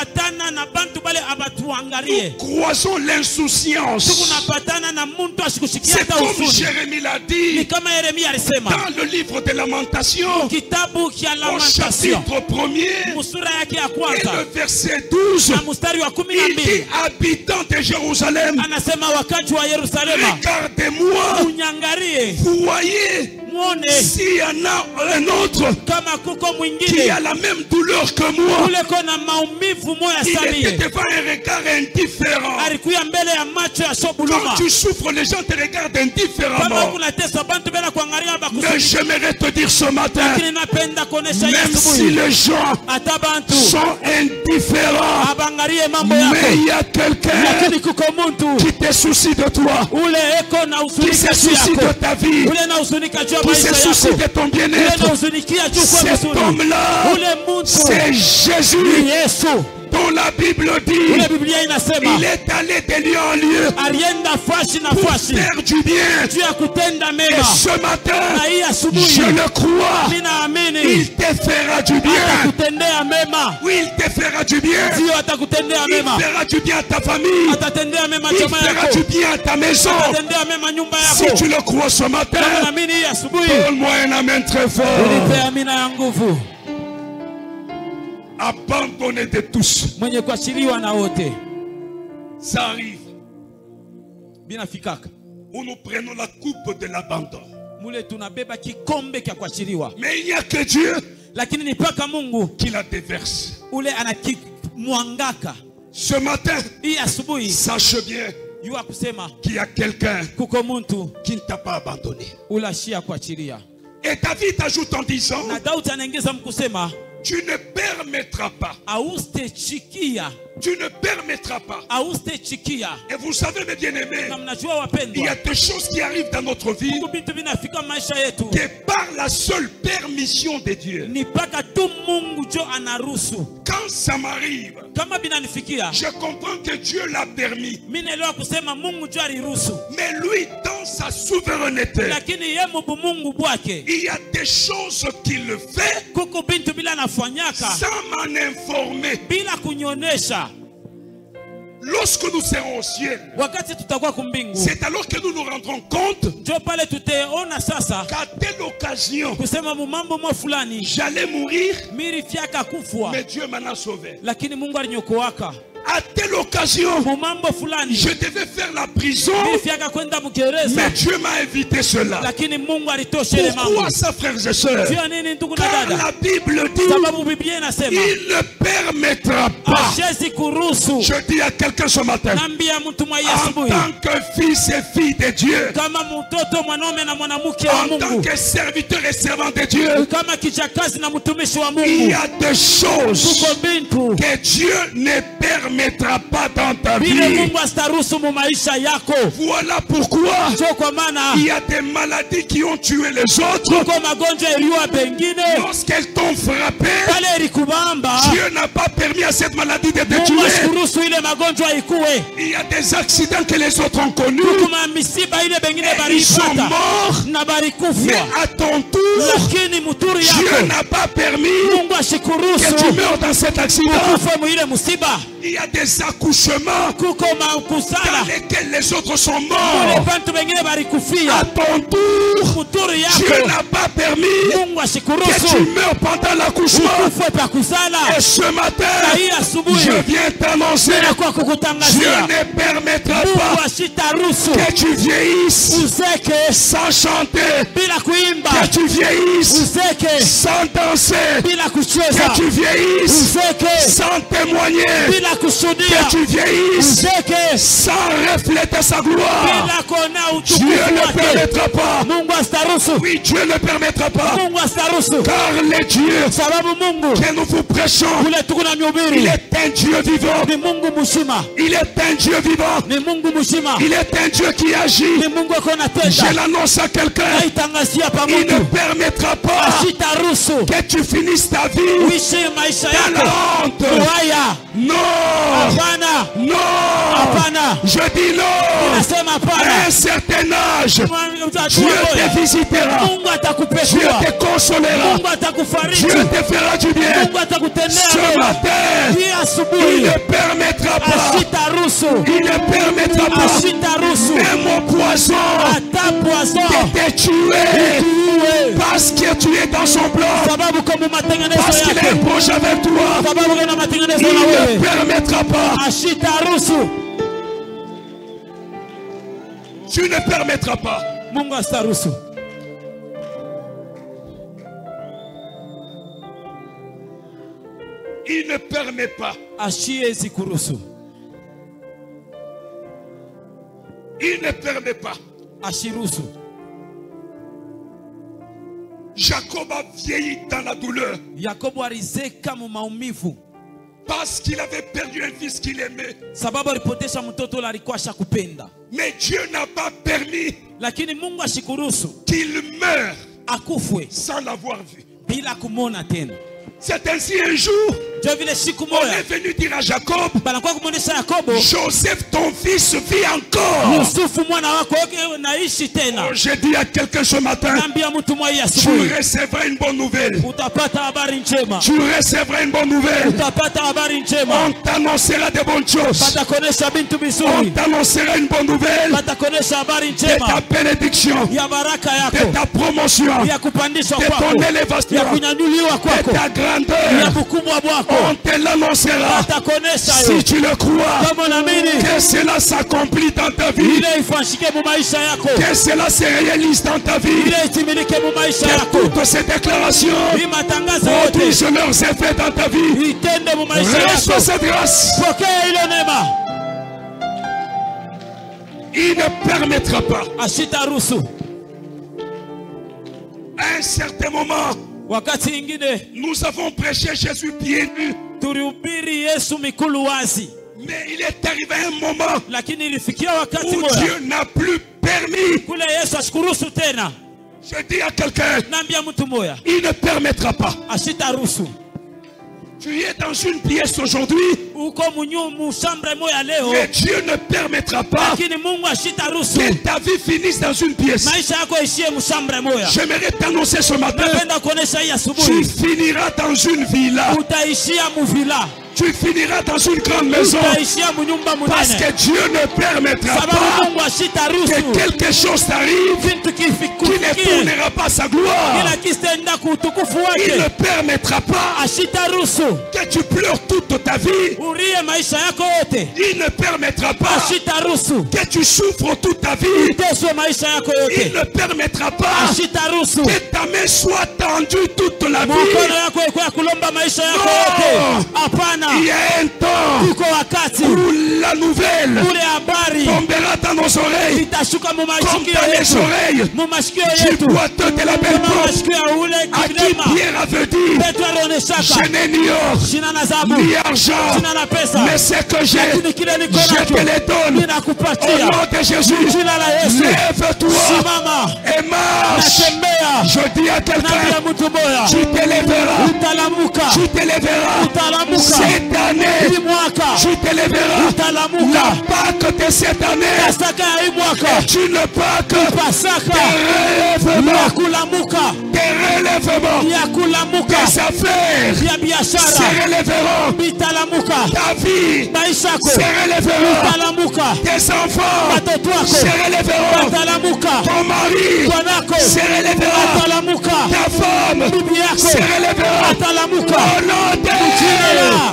nous croisons l'insouciance. C'est comme Jérémie l'a dit dans le livre de Lamentations, au chapitre 1er et le verset 12, il dit, habitants de Jérusalem, regardez-moi, vous voyez, s'il y en a un autre qui a la même douleur que moi, il était devant un regard indifférent. Quand tu souffres, les gens te regardent indifféremment. Mais j'aimerais te dire ce matin, même si les gens sont indifférents, mais il y a quelqu'un qui te soucie de toi, qui se soucie de ta vie, qui se soucie de ton bien-être. Cet homme-là, c'est Jésus, dont la Bible dit, il est allé de lieu en lieu pour faire du bien. Et ce matin, je le crois, il te fera du bien. Oui, il te fera du bien. Il fera du bien à ta famille. Il fera du bien à ta maison. Si tu le crois ce matin, donne-moi un amen très fort. Abandonné de tous. Ça arrive où nous prenons la coupe de l'abandon. Mais il n'y a que Dieu qui la déverse. Ce matin, sache bien qu'il y a quelqu'un qui ne t'a pas abandonné. Et David ajoute en disant, tu ne permettras pas Tu ne permettras pas. Et vous savez, mes bien-aimés, il y a des choses qui arrivent dans notre vie que par la seule permission de Dieu. Quand ça m'arrive, je comprends que Dieu l'a permis. Mais lui, dans sa souveraineté, il y a des choses qu'il fait sans m'en informer. Lorsque nous serons au ciel, c'est alors que nous nous rendrons compte qu'à telle occasion, j'allais mourir, mais Dieu m'en a sauvé. À telle occasion, je devais faire la prison, mais Dieu m'a évité cela. Pourquoi ça, frères et sœurs? Car la Bible dit, il ne permettra pas. Je dis à quelqu'un ce matin, en tant que fils et fille de Dieu, en tant que serviteur et servant de Dieu, il y a des choses que Dieu ne permettra pas dans ta vie. Voilà pourquoi il y a des maladies qui ont tué les autres. Lorsqu'elles t'ont frappé, Dieu n'a pas permis à cette maladie de te tuer. Il y a des accidents que les autres ont connus et ils sont morts, mais à ton tour Dieu n'a pas permis que tu meurs dans cet accident. Il y a des accouchements dans lesquels les autres sont morts. À ton tour, Dieu n'a pas permis que tu meurs pendant l'accouchement. Et ce matin, je viens t'annoncer, Dieu ne permettra pas que tu vieillisses sans chanter, que tu vieillisses sans danser, que tu vieillisses sans témoigner, que tu vieillisses sans refléter sa gloire. Dieu ne permettra pas. Oui, Dieu ne permettra pas. Car le Dieu que nous vous prêchons, il est un Dieu vivant. Il est un Dieu vivant. Il est un Dieu qui agit. Je l'annonce à quelqu'un. Il ne permettra pas que tu finisses ta vie dans la honte. Non. Non. Je dis non. À un certain âge, Dieu te visitera. Dieu te consolera. Dieu te fera du bien. Ce matin, il ne permettra pas. Il ne permettra pas. Même au poison de te tuer. Parce que tu es dans son plan. Parce qu'il est proche avec toi. Il ne permettra pas. Tu ne permettras pas. Il ne permet pas. Il ne permet pas. Jacob a vieilli dans la douleur. Parce qu'il avait perdu un fils qu'il aimait. Mais Dieu n'a pas permis qu'il meure sans l'avoir vu. C'est ainsi un jour, on est venu dire à Jacob, Joseph ton fils vit encore. Oh, j'ai dit à quelqu'un ce matin, tu recevras une bonne nouvelle. Tu recevras une bonne nouvelle. On t'annoncera de bonnes choses. On t'annoncera une bonne nouvelle de ta bénédiction, de ta promotion, de ton élévation, de ta grandeur. On te l'annoncera. Si tu le crois, que cela s'accomplit dans ta vie, que cela se réalise dans ta vie, que toutes ces déclarations produisent leurs effets dans ta vie. Reçois cette grâce. Il ne permettra pas. À un certain moment, nous avons prêché Jésus pieds nus. Mais il est arrivé un moment où moya Dieu n'a plus permis. kule Yesu ashikuruhusu tena. Je dis à quelqu'un, Nambia mtu moya il ne permettra pas. ashitaruhusu. Tu es dans une pièce aujourd'hui, Uko mushambre moya leo, mais Dieu ne permettra pas lakini Mungu ashitaruhusu que ta vie finisse dans une pièce. maisha yako ishie mushambre moya. J'aimerais t'annoncer ce matin, Napenda kuonesha hii tu asubuhi finiras dans une villa. utaishia muvila, Tu finiras dans une grande maison. utaishia munyumba Parce munene, que Dieu ne permettra sababu pas Mungu ashitaruhusu que quelque chose t'arrive vintu qui ne kifikufikie tournera pas sa gloire. kila kistenda kuutukufu Il ne wake. permettra pas Ashitaruhusu que tu pleures toute ta vie. urie maisha yako yote. Il ne permettra pas Ashitaruhusu que tu souffres toute ta vie. uteswe maisha yako Il yote. ne permettra pas Ashitaruhusu que ta main soit tendue toute la vie. mkono yako iko ya kulomba maisha yako No. yote. Hapana, Il y a un temps uko wakati où la nouvelle ule habari tombera dans nos oreilles itashuka mu comme mashikio dans les yetu, oreilles mu mashikio du yetu, boiteux de la belle kama porte. mashikio ya ule À qui kilema. Pierre avait dit, Petro alioneshaka je n'ai ni or, sina na zabu, ni argent, sina na pesa, mais ce que j'ai, lakini kile niko je nacho te les donne. Au ninakupatia. nom de Jésus, Jina la Yesu, lève-toi simama et marche. natembea. Je dis à Nambia quelqu'un, mtu moya tu te lèveras, utalamuka, tu te lèveras. utalamuka Cette année, hii mwaka, tu te lèveras. utalamuka La Pâque de cette année Pasaka ya hii mwaka, est une Pâque Pasaka de ya relèvement, kulamuka, de relèvement. ya kulamuka, Tes affaires ya biashara se relèveront. bitalamuka, Ta vie maisha yako se relèvera. bitalamuka, Tes enfants watoto wako se relèveront. batalamuka, Ton mari bwanako se relèvera. atalamuka, Ta femme bibi yako se relèvera. atalamuka. Au nom de Jina la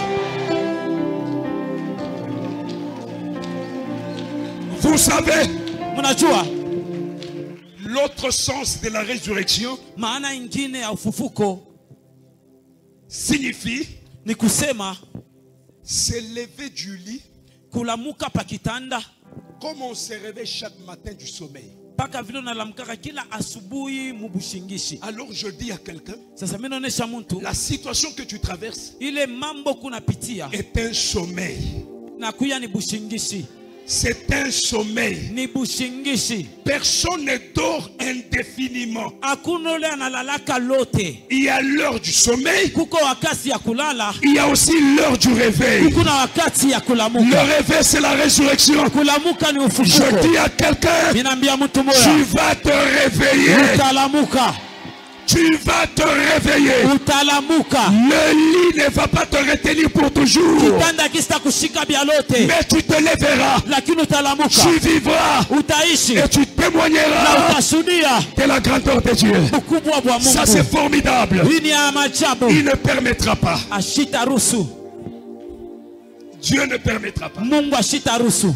Vous savez, mnajua l'autre sens de la résurrection maana ingine ya ufufuko signifie ni kusema se lever du lit kulamuka pa kitanda comme on se réveille chaque matin du sommeil. mpaka vile unalamkaka kila asubuhi mubushingishi. Alors je dis à quelqu'un, Sasa mimi naonesha mtu la situation que tu traverses ile mambo kunapitia est un sommeil. na kuya ni bushingishi, C'est un sommeil. ni bushingishi. Personne ne dort indéfiniment. Hakuna ule analalaka lote. Il y a l'heure du sommeil, Kuko wakati ya kulala, il y a aussi l'heure du réveil. kuna wakati ya Le kulamuka. réveil, c'est la résurrection. Kulamuka ni Je ufufuko. dis à quelqu'un, Ninaambia mtu tu moja, vas te réveiller. utalamuka, Tu vas te réveiller. utalamuka. Le lit ne va pas te retenir pour toujours. Kitanda kisita kushika bia lote, Mais tu te lèveras. lakini utalamuka, Tu vivras. utaishi Et tu na témoigneras utashuhudia de la grandeur de Dieu. ukubwa wa Ça, c'est Mungu. formidable. Hii ni ya maajabu. Il ne permettra pas. Ashitaruhusu, Dieu ne permettra pas. Mungu ashitaruhusu.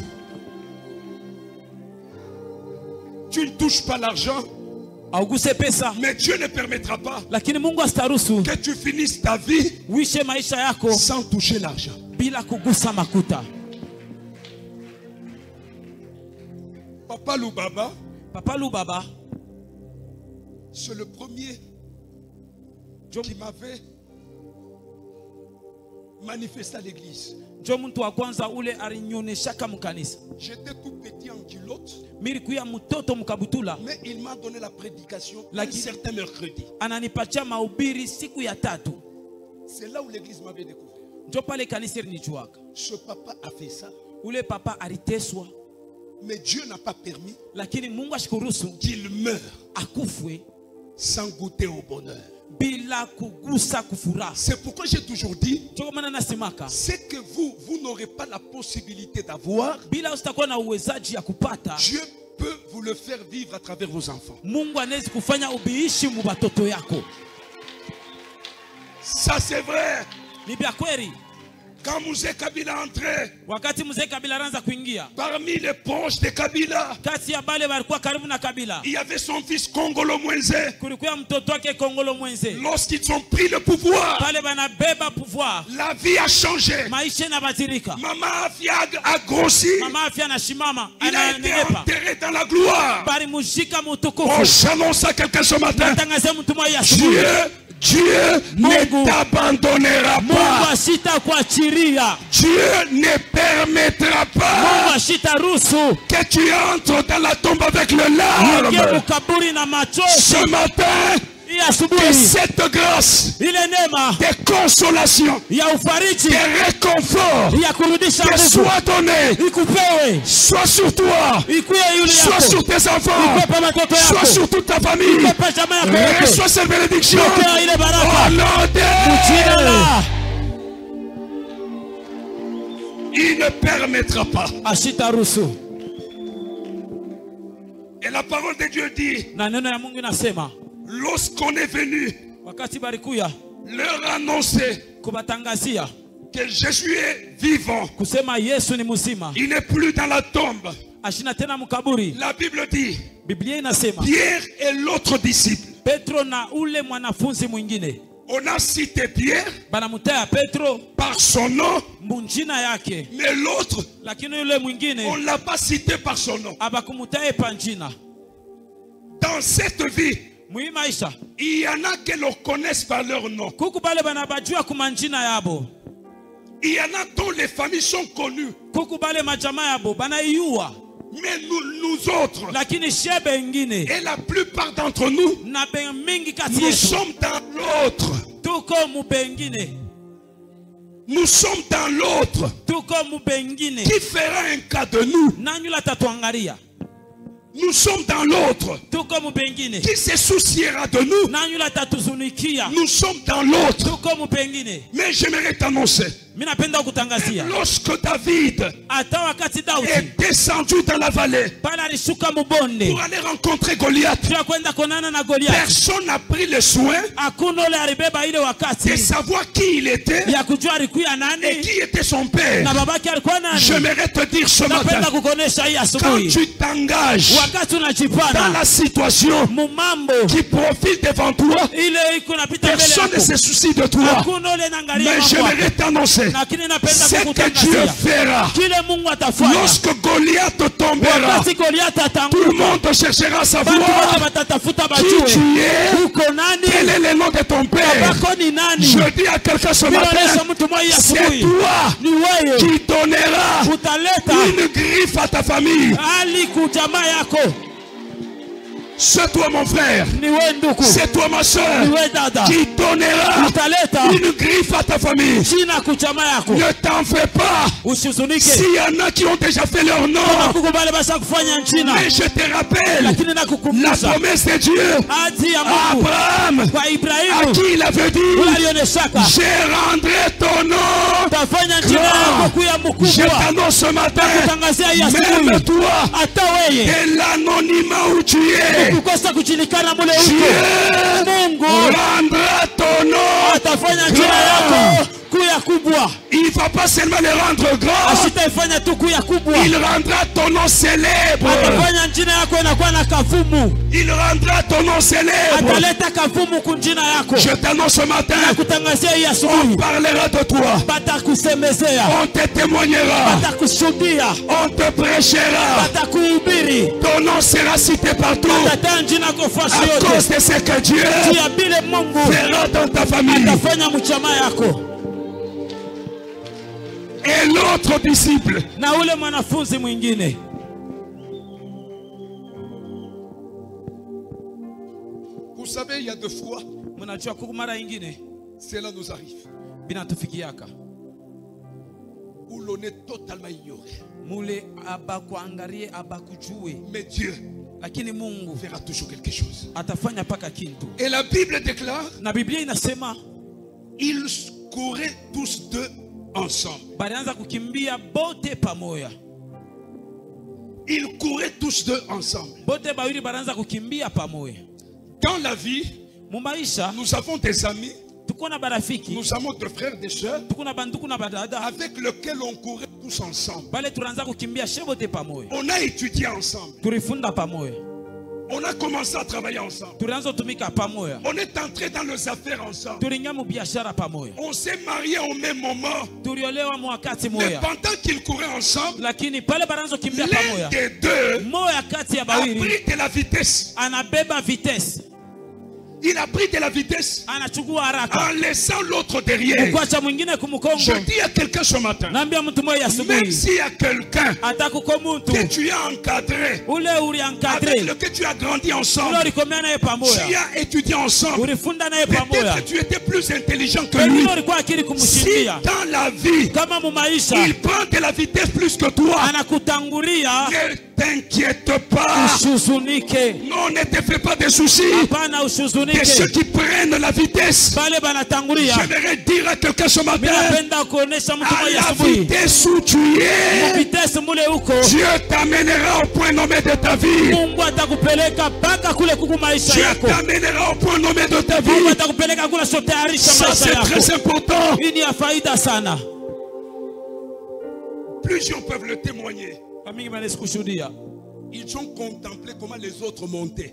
Tu ne touches pas l'argent, Auguse pesa, mais Dieu ne permettra pas lakini Mungu asitaruhusu que tu finisses ta vie uishe maisha yako sans toucher l'argent. bila kugusa makuta. Papa Loubaba, Papa Lubaba c'est le premier qui m'avait manifesté à l'église. njo mtu wa kwanza ule alinyoneshaka mkanisa. J'étais tout petit en culotte, Milikuya mtoto mkabutula, mais il m'a donné la prédication La un guide. certain mercredi. ananipatia mahubiri siku ya tatu. C'est là où l'église m'avait découvert. Njo pale kanisa linijuaka. Ce papa a fait ça, Ule papa aliteswa, mais Dieu n'a pas permis lakini Mungu ashikuruhusu qu'il meure akufwe sans goûter au bonheur. bila kugusa kufuraha. C'est pourquoi j'ai toujours dit, Njo kwa maana nasemaka, c'est que vous n'aurez pas la possibilité d'avoir, bila usitakuwa na uwezaji ya kupata, Dieu peut vous le faire vivre à travers vos enfants. Mungu anaweza kufanya ubiishi mu batoto yako. Ça c'est vrai. Ni vya kweli. Quand Mouzé Kabila entrait Wakati mzee Kabila anaanza kuingia, parmi les proches de Kabila, kati ya bale walikuwa karibu na Kabila, il y avait son fils Kongolo Mwenze. kulikuwa mtoto wake Kongolo Mwenze. Lorsqu'ils ont pris le pouvoir, Pale banabeba pouvoir, la vie a changé. maisha inabadilika. Maman Afiag a grossi. Mama afya anashimama, Il a été ananenepa. enterré dans la gloire. Bali mushika Oh, mutukufu. j'annonce à quelqu'un ce matin, Natangaza mtu mmoja asubuhi. Dieu Dieu ne t'abandonnera pas. Dieu ne permettra pas que tu entres dans la tombe avec le larme. Ce matin, que cette grâce de consolation, de réconfort, te soit donnée, soit sur toi, soit sur tes enfants, soit sur toute ta famille. Reçois cette bénédiction au nom de il ne permettra pas. Et la parole de Dieu dit, lorsqu'on est venu leur annoncer que Jésus est vivant, il n'est plus dans la tombe. La Bible dit, Pierre et l'autre disciple. On a cité Pierre par son nom, mais l'autre, on ne l'a pas cité par son nom. Dans cette vie, il y en a qui le connaissent par leur nom. Il y en a dont les familles sont connues. Mais nous autres, et la plupart d'entre nous, nous sommes dans l'autre. Nous sommes dans l'autre. Qui fera un cas de nous? Nous sommes dans l'autre. Qui se souciera de nous? Nous sommes dans l'autre. Mais j'aimerais t'annoncer, lorsque David est descendu dans la vallée pour aller rencontrer Goliath, personne n'a pris le soin de savoir qui il était et qui était son père. J'aimerais te dire ce matin, quand tu t'engages dans la situation qui profite devant toi, personne ne se soucie de toi. Mais j'aimerais t'annoncer, c'est que Dieu fera. Lorsque Goliath tombera, tout le monde cherchera à savoir qui tu es, quel est le nom de ton père. Je dis à quelqu'un ce matin, c'est toi qui donnera une griffe à ta famille. C'est toi mon frère, c'est toi ma soeur qui donnera une griffe à ta famille. Ne t'en fais pas. S'il y en a qui ont déjà fait leur nom, mais je te rappelle la promesse de Dieu à Abraham, à qui il avait dit, je rendrai ton nom grand. Je t'annonce ce matin, même toi, de l'anonymat où tu es, Dieu rendra ton nom grand. Il ne va pas seulement le rendre grand, il rendra ton nom célèbre. Il rendra ton nom célèbre. Je t'annonce ce matin, on parlera de toi, on te témoignera, on te prêchera, ton nom sera cité partout à cause de ce que Dieu fera dans ta famille. Et l'autre disciple, vous savez, il y a deux fois cela nous arrive où l'on est totalement ignoré, mais Dieu fera toujours quelque chose. Et la Bible déclare, ils couraient tous deux ensemble. Ils couraient tous deux ensemble. Dans la vie, nous avons des amis, nous avons des frères, des soeurs avec lesquels on courait tous ensemble. On a étudié ensemble. On a commencé à travailler ensemble. On est entré dans nos affaires ensemble. On s'est mariés au même moment. Mais pendant qu'ils couraient ensemble, l'un des deux a pris de la vitesse. Il a pris de la vitesse en laissant l'autre derrière. Je dis à quelqu'un ce matin, même s'il y a quelqu'un que tu as encadré, avec lequel tu as grandi ensemble, tu as étudié ensemble, peut-être que tu étais plus intelligent que lui. Si dans la vie, il prend de la vitesse plus que toi, ne t'inquiète pas. Non, ne te fais pas de soucis. Et ceux qui prennent la vitesse, j'aimerais dire à quelqu'un ce matin, à la vitesse où tu es, Dieu t'amènera au point nommé de ta vie. Dieu t'amènera au point nommé de ta vie. Ça c'est très important. Plusieurs peuvent le témoigner. Ils ont contemplé comment les autres montaient.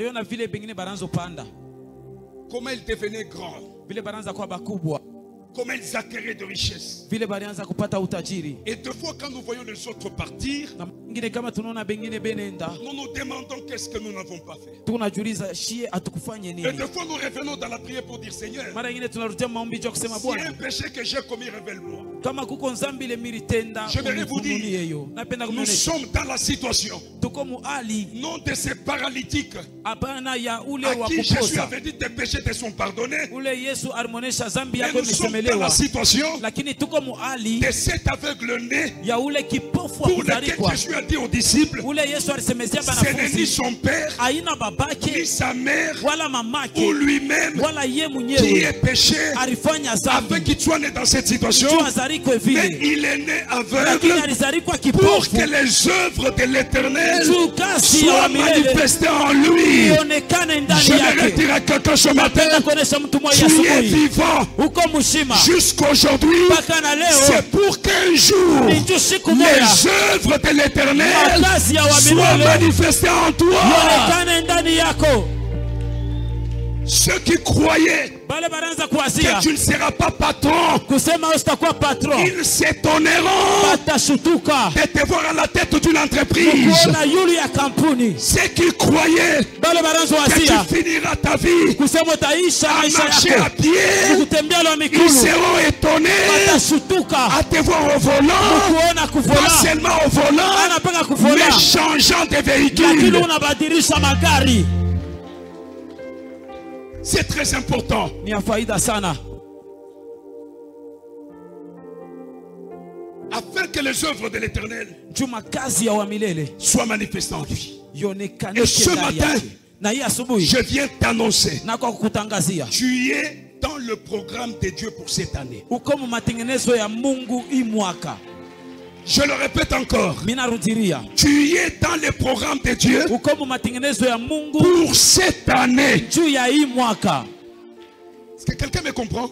Comment ils devenaient grands. Comment ils acquéraient de richesses. Et deux fois quand nous voyons les autres partir, nous nous demandons qu'est-ce que nous n'avons pas fait. Et deux fois nous revenons dans la prière pour dire Seigneur, s'il y a un péché que j'ai commis, révèle-moi. J'aimerais vous dire, nous sommes dans la situation non de ces paralytiques à qui Jésus avait dit tes péchés te sont pardonnés. Mais nous sommes dans la situation de cet aveugle-né pour lequel Jésus a dit aux disciples, ce n'est ni son père, ni sa mère, ou lui-même qui est péché afin qu'il soit né dans cette situation. Mais il est né aveugle pour que les œuvres de l'Éternel soient manifestées en lui. J'aimerais dire à quelqu'un ce matin, tu es vivant jusqu'aujourd'hui, c'est pour qu'un jour les œuvres de l'Éternel soient manifestées en toi. Ceux qui croyaient que tu ne seras pas patron, ils s'étonneront de te voir à la tête d'une entreprise. Ceux qui croyaient que tu finiras ta vie à marcher à pied, ils seront étonnés à te voir au volant, pas seulement au volant, mais changeant de véhicule. C'est très important. Afin que les œuvres de l'Éternel soient manifestées en lui. Et ce matin, je viens t'annoncer, tu es dans le programme de Dieu pour cette année. Je le répète encore. Tu es dans le programme de Dieu pour cette année. Est-ce que quelqu'un me comprend?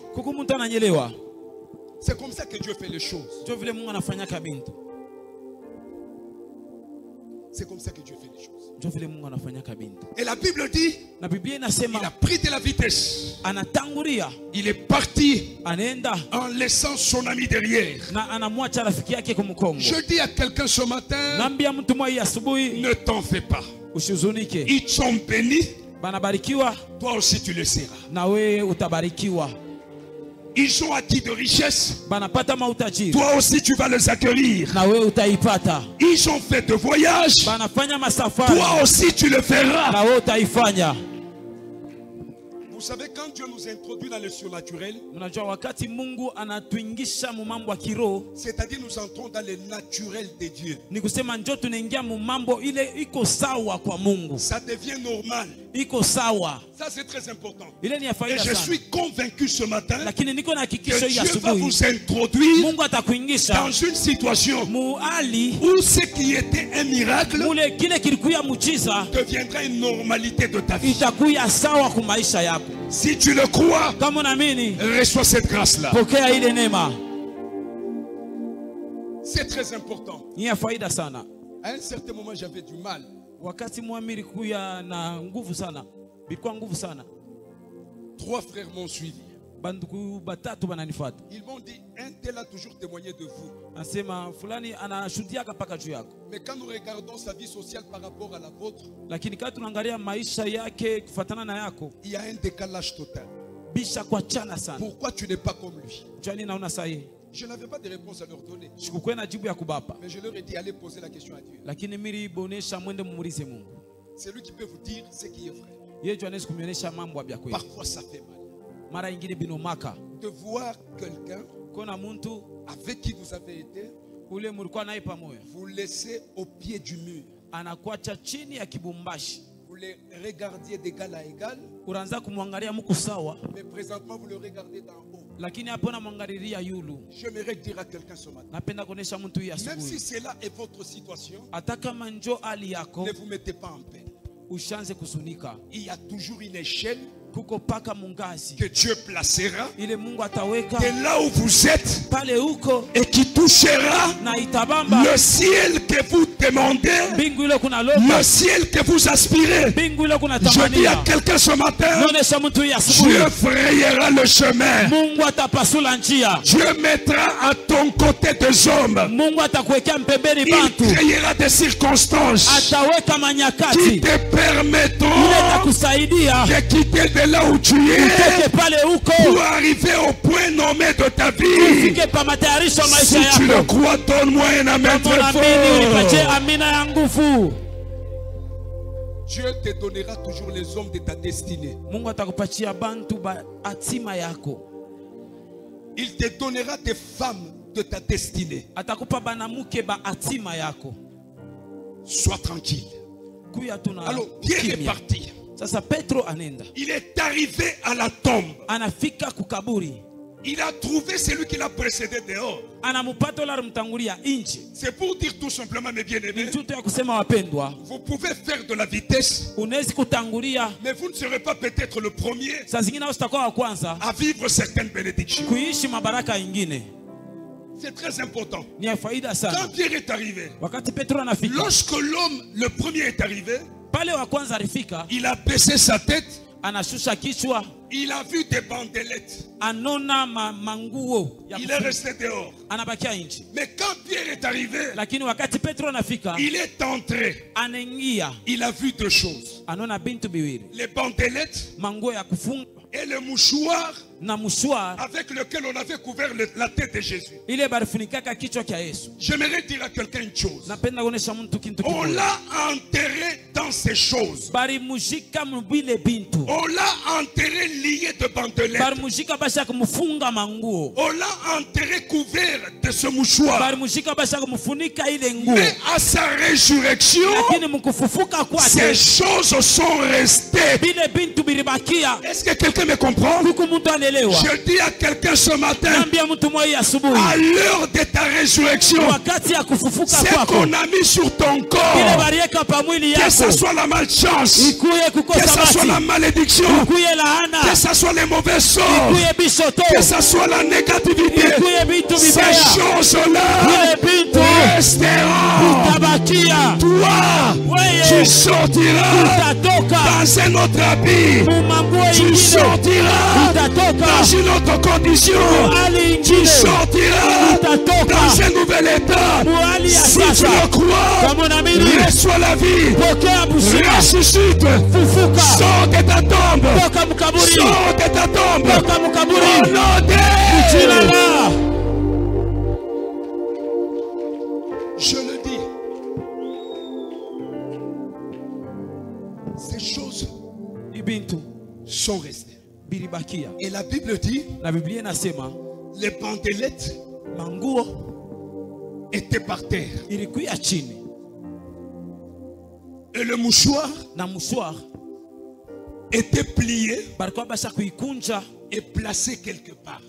C'est comme ça que Dieu fait les choses. C'est comme ça que Dieu fait les choses. Et la Bible dit, il a pris de la vitesse. Il est parti en laissant son ami derrière. Je dis à quelqu'un ce matin, ne t'en fais pas. Ils sont bénis. Toi aussi tu le seras. Ils ont acquis de richesses. Toi aussi tu vas les acquérir. Ils ont fait de voyages. Toi aussi tu le feras. Vous savez, quand Dieu nous introduit dans le surnaturel, c'est-à-dire nous entrons dans le naturel de Dieu, ça devient normal. Ça c'est très important. Et je suis convaincu ce matin que Dieu va vous introduire dans une situation où ce qui était un miracle deviendra une normalité de ta vie. Si tu le crois, reçois cette grâce-là. C'est très important. À un certain moment, j'avais du mal. 3 frères m'ont suivi. Ils m'ont dit, un tel a toujours témoigné de vous. Mais quand nous regardons sa vie sociale par rapport à la vôtre, il y a un décalage total. Pourquoi tu n'es pas comme lui? Je n'avais pas de réponse à leur donner. Mais je leur ai dit, allez poser la question à Dieu. C'est lui qui peut vous dire ce qui est vrai. Parfois ça fait mal de voir quelqu'un avec qui vous avez été, vous laissez au pied du mur. Vous les regardiez d'égal à égal, mais présentement vous le regardez d'en haut. J'aimerais dire à quelqu'un ce matin, même si cela est votre situation, ne vous mettez pas en peine. Il y a toujours une échelle que Dieu placera de là où vous êtes et qui touchera le ciel que vous demandez, le ciel que vous aspirez. Je dis à quelqu'un ce matin, Dieu frayera le chemin. Dieu mettra à ton côté des hommes. Il créera des circonstances qui te permettront de quitter de là où tu es pour arriver au point nommé de ta vie. Si tu le crois, donne-moi un amen très fort. Dieu te donnera toujours les hommes de ta destinée. Il te donnera des femmes de ta destinée. Sois tranquille. Alors, Pierre est parti. Il est arrivé à la tombe. Il a trouvé celui qui l'a précédé dehors. C'est pour dire tout simplement, mes bien-aimés, vous pouvez faire de la vitesse, mais vous ne serez pas peut-être le premier à vivre certaines bénédictions. C'est très important. Quand Pierre est arrivé, lorsque l'homme, le premier est arrivé, il a baissé sa tête. Il a vu des bandelettes. Il est resté dehors. Mais quand Pierre est arrivé, il est entré. Il a vu deux choses. Les bandelettes et le mouchoir avec lequel on avait couvert la tête de Jésus. J'aimerais dire à quelqu'un une chose. On l'a enterré dans ces choses. On l'a enterré lié de bandelettes. On l'a enterré couvert de ce mouchoir. Mais à sa résurrection, ces choses sont restées. Est-ce que quelqu'un me comprend? Je dis à quelqu'un ce matin, à l'heure de ta résurrection, ce qu'on a mis sur ton corps, que ce soit la malchance, que ce soit la malédiction, que ce soit les mauvais sorts, que ce soit la négativité, ces choses-là resteront. Toi, tu sortiras dans un autre habit. Tu sortiras dans une autre condition. Tu sortiras dans un nouvel état. Si tu le crois, reçois la vie. Ressuscite. Sors de ta tombe. Sors de ta tombe. Au nom de... Je le dis. Ces choses sont restées. Et la Bible dit, les bandelettes étaient par terre. Et le mouchoir était plié et placé quelque part.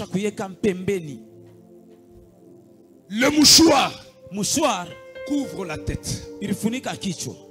Le mouchoir couvre la tête.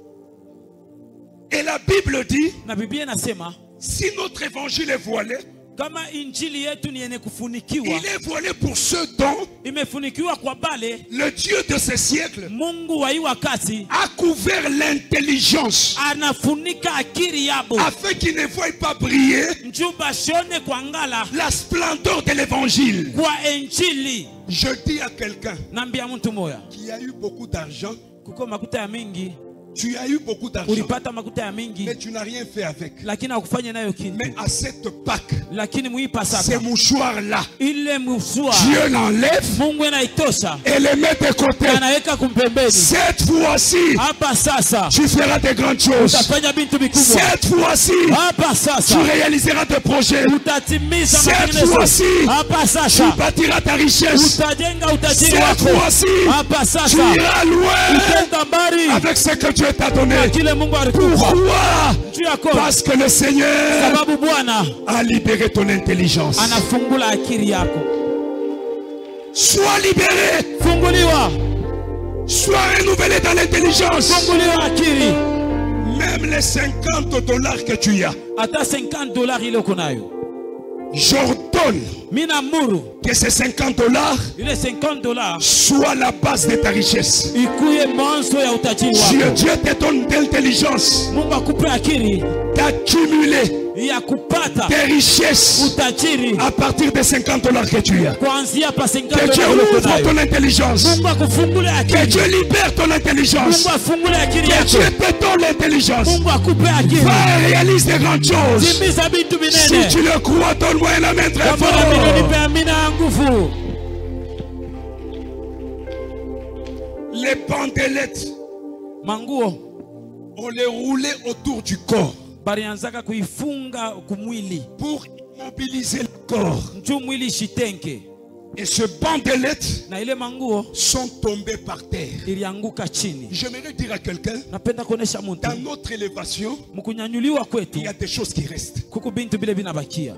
Et la Bible dit, si notre évangile est voilé, Kama injili yetu ni yenye kufunikiwa, il est voilé pour ceux dont imefunikiwa kwa bale le Dieu de ce siècle Mungu wa hii wakati a couvert l'intelligence anafunika akili yabo afin qu'ils ne voient pas briller njuba shone kwa ngala la splendeur de l'évangile. kwa injili. Je dis à quelqu'un Nambia mtu moya qui a eu beaucoup d'argent, kuko makuta ya mingi, tu as eu beaucoup d'argent, ulipata makuta ya mingi, mais tu n'as rien fait avec. lakini hakufanya nayo kitu. Mais à cette Pâque, Lakini muipa ces saka mouchoirs-là, ile musua Dieu l'enlève Mungu anaitosha et les met de côté. anaweka kumpembeni. Cette fois-ci, Hapa sasa tu feras des grandes choses. utafanya bintu vikubwa. Cette fois-ci, Hapa tu sasa réaliseras tes projets. utatimiza Cette matengenezo. fois-ci, Hapa tu sasa bâtiras ta richesse. utajenga utajiri Cette wako. fois-ci, Hapa tu sasa iras loin utaenda mbali avec ce que Dieu t'a donné. na kile Mungu alikupa. Pourquoi? Juu yako Parce que le Seigneur sababu Bwana a libéré ton intelligence. anafungula akili yako. Sois libéré. Funguliwa, Sois renouvelé dans l'intelligence. funguliwa akili. Même les $50 que tu as, Hata $50 ile uko nayo, j'ordonne mina muru que ces $50 ile $50 soient la base de ta richesse. ikuye mwanzo ya utajiri wako. Dieu te donne d'intelligence Mungu akupe akili d'accumuler ya kupata des richesses utajiri à partir des $50 que tu as. kuanzia pa Que Dieu $50 uko ouvre nayo. ton intelligence. Mungu akufungule Que akili. Dieu libère ton intelligence. Mungu afungule akili Que Dieu yako. te donne l'intelligence. Mungu akupe akili. Va et réalise des grandes choses. Timiza vitu Si vinene. tu le crois, donne-moi un amen très Kama unaamini nipe fort. amina ya nguvu. Les bandelettes, Manguo on les roulait autour du corps barianzaka kuifunga kumwili pour immobiliser le corps. njuu mwili shitenke, Et ce bandelette na ile manguo sont tombés par terre. ilianguka chini. J'aimerais dire à quelqu'un, Napenda kuonesha mtu dans notre élévation, mkunyanyuliwa il kwetu y a des choses qui restent. kuku bintu bile binabakia,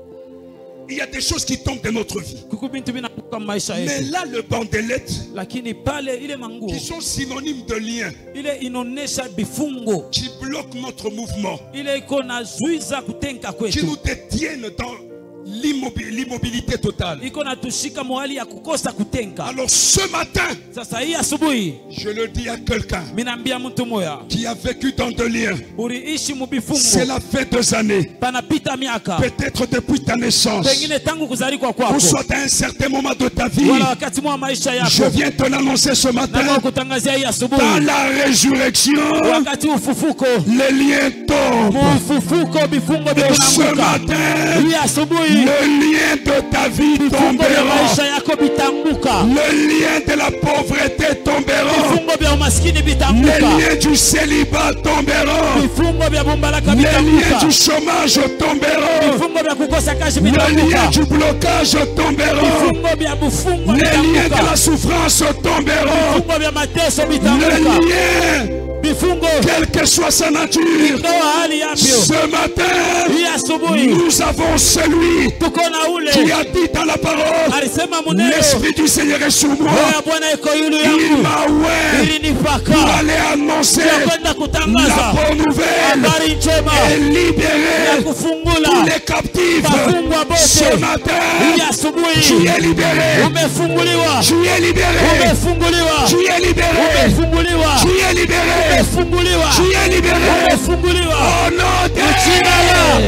Il y a des choses qui tombent de notre vie. kuku bintu binakuka maisha Mais yetu, là, le bandelette, lakini pale ile manguo qui sont synonymes de lien, ile inaonesha bifungo qui bloquent notre mouvement, ile iko na zuiza kutenka qui kwetu, nous détiennent dans l'immobilité totale. iko na tushika mohali ya kukosa kutenka. Alors ce matin, Sasa hii asubuhi je le dis à quelqu'un minaambia mtu moya qui a vécu dans de liens. uliishi mubifungo Cela fait 2 années, panapita miaka peut-être depuis ta naissance, pengine tangu kuzalikwa ou kwako soit à un certain moment de ta vie. wala wakati mwa maisha Je yako, viens te l'annoncer ce na matin. kutangazia hii Dans asubuhi la résurrection, wakati ufufuko les liens tombent. mufufuko bifungo Et ce vikunaanguka. matin, Hii asubuhi le lien de ta vie vifungo vya tombera. maisha yako vitanguka, Le lien de la pauvreté tombera. vifungo vya umaskini Les vitanguka, liens du célibat tomberont. vifungo vya bumbalaka Les liens vitanguka, du chômage tomberont. vifungo vya kukosa kazi Les liens vitanguka, du blocage tomberont. vifungo vya bufungo Les liens de vitanguka, la souffrance tomberont. vifungo vya mateso Les vitanguka, liens, vifungo quelle que soit sa nature, ndoa hali yapyo. ce matin, Hii asubuhi nous avons celui tuko na qui ule a dit dans la parole, alisema muneno, l'Esprit du Seigneur est sur roho moi. ya Bwana iko yulu Il yangu m'a oint ili nipaka pour aller annoncer kwenda la kutangaza bonne nouvelle habari njema et ya libérer kufungula tous les captifs. wafungwa Ce bote. Hii matin, asubuhi tu es libéré. umefunguliwa, Tu es libéré. umefunguliwa, Tu es libéré. umefunguliwa, Tu es libéré. umefunguliwa, Tu es libéré. umefunguliwa. Au nom de Jina la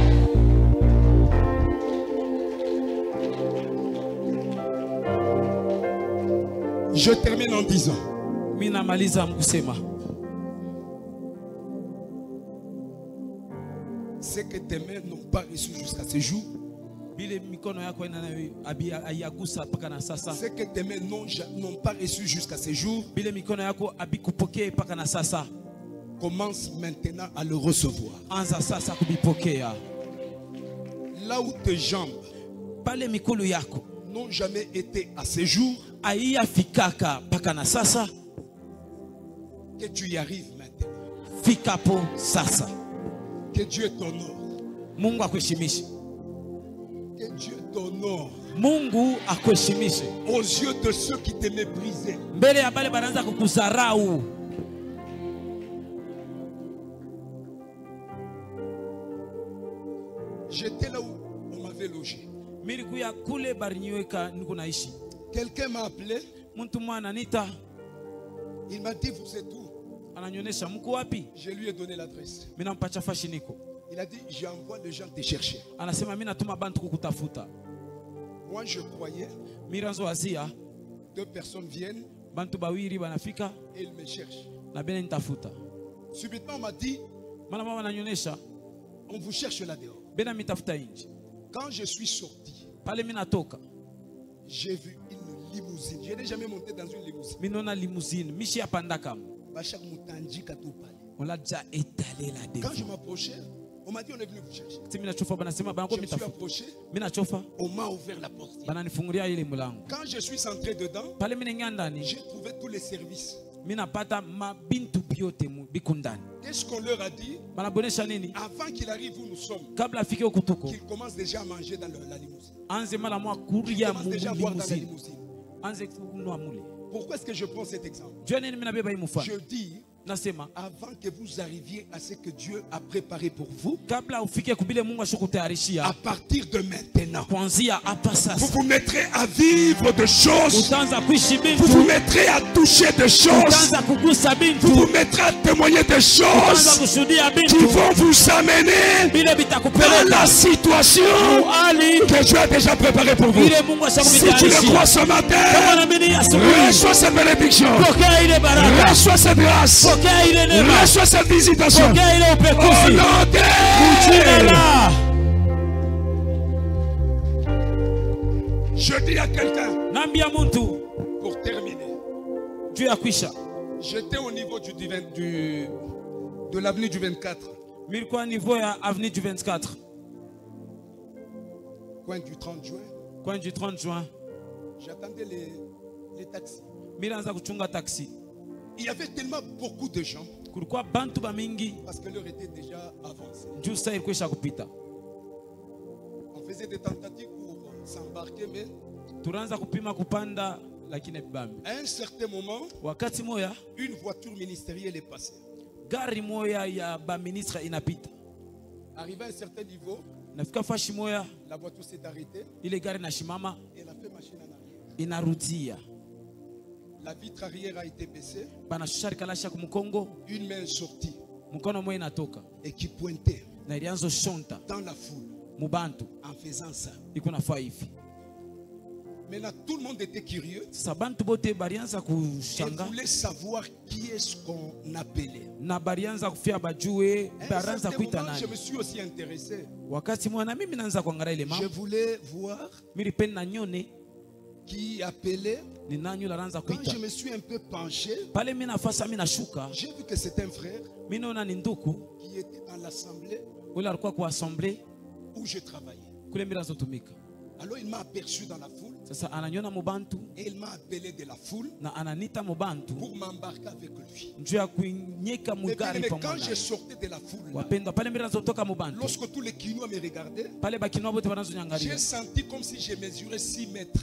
Je termine en disant, mimi namaliza mkusema ce que tes mains n'ont pas reçu jusqu'à ce jour, bile mikono yako ina nayo ayagusa mpaka na sasa, ce que tes mains n'ont pas reçu jusqu'à ce jour, bile mikono yako abikupokee mpaka na sasa, commence maintenant à le recevoir. anza sasa kubipokea. Là où tes jambes Pale mikulu yako n'ont jamais été à ce jour, aiyafikaka mpaka na sasa, que tu y arrives maintenant. fikapo sasa. Que Dieu t'honore. Mungu akuheshimishe, Que Dieu t'honore Mungu akuheshimishe aux yeux de ceux qui te méprisaient. mbele ya bale banaanza kukuzarau. J'étais là où on m'avait logé. Quelqu'un m'a appelé. Il m'a dit, vous êtes où? Je lui ai donné l'adresse. Il a dit, j'envoie les gens te chercher. Moi je croyais, 2 personnes viennent et ils me cherchent. Subitement on m'a dit, on vous cherche là dehors. Quand je suis sorti, j'ai vu une limousine. Je n'ai jamais monté dans une limousine. On l'a déjà étalé là-dedans. Quand je m'approchais, on m'a dit on est venu vous chercher. Je me suis approché, on m'a ouvert la porte. Quand je suis entré dedans, j'ai trouvé tous les services. Qu'est-ce qu'on leur a dit? Avant qu'il arrive où nous sommes, qu'il commence déjà à manger dans la limousine. Il commence déjà à boire dans la limousine. Pourquoi est-ce que je prends cet exemple? Je dis, avant que vous arriviez à ce que Dieu a préparé pour vous, à partir de maintenant, vous vous mettrez à vivre de choses, vous vous mettrez à toucher de choses, vous vous mettrez à témoigner de choses qui vont vous amener dans la situation que Dieu a déjà préparée pour vous. Si tu le crois ce matin, reçois cette bénédiction, reçois cette grâce, reçois cette visitation. Au nom de je dis à quelqu'un, pour terminer, j'étais au niveau de l'avenue du 24. Coin du 30 juin. J'attendais les taxis. Il y avait tellement beaucoup de gens parce que l'heure était déjà avancée. On faisait des tentatives pour s'embarquer, mais à un certain moment, une voiture ministérielle est passée. Arrivé à un certain niveau, la voiture s'est arrêtée et elle a fait machine en arrière. La vitre arrière a été baissée. Une main sortie et qui pointait dans la foule en faisant ça. Maintenant, tout le monde était curieux. Et voulait savoir qui est-ce qu'on appelait. À un certain moment, je me suis aussi intéressé. Je voulais voir qui appelait. Quand je me suis un peu penché, j'ai vu que c'était un frère qui était dans l'assemblée où je travaillais. Alors il m'a aperçu dans la foule et il m'a appelé de la foule pour m'embarquer avec lui. Mais quand je sortais de la foule, lorsque tous les Kinois me regardaient, j'ai senti comme si je mesurais 6 mètres.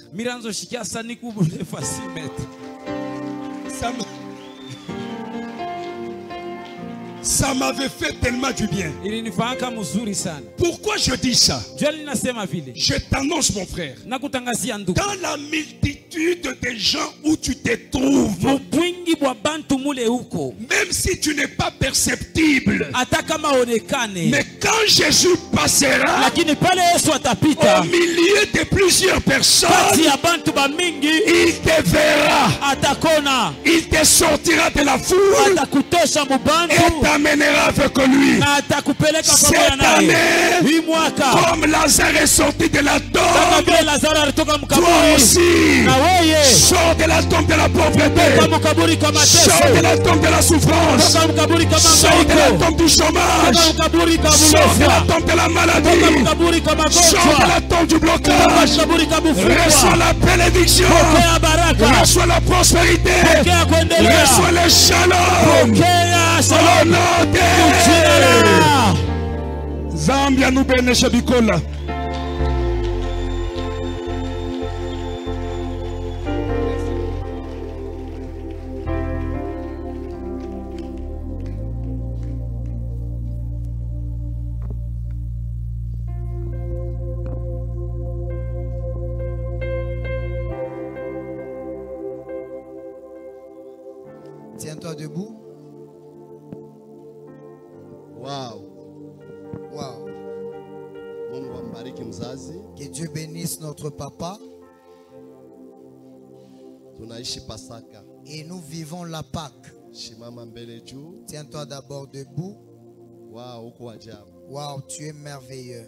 Ça m'avait fait tellement du bien. Pourquoi je dis ça? Je t'annonce, mon frère, dans la multitude des gens où tu te trouves, même si tu n'es pas perceptible, mais quand Jésus passera au milieu de plusieurs personnes, il te verra, il te sortira de la foule et t'amènera avec lui. Cette année, comme Lazare est sorti de la tombe, toi aussi sors de la tombe de la pauvreté, sors de la tombe de la souffrance, sors de la tombe du chômage, sors de la tombe de la maladie, sors de la tombe du blocage. Reçois la bénédiction, reçois la prospérité, reçois le shalom. Oh non, Zambia nous bénisse bikola. debout. Wow. Wow. Que Dieu bénisse notre papa. Et nous vivons la Pâque. Tiens-toi d'abord debout. Wow, tu es merveilleux.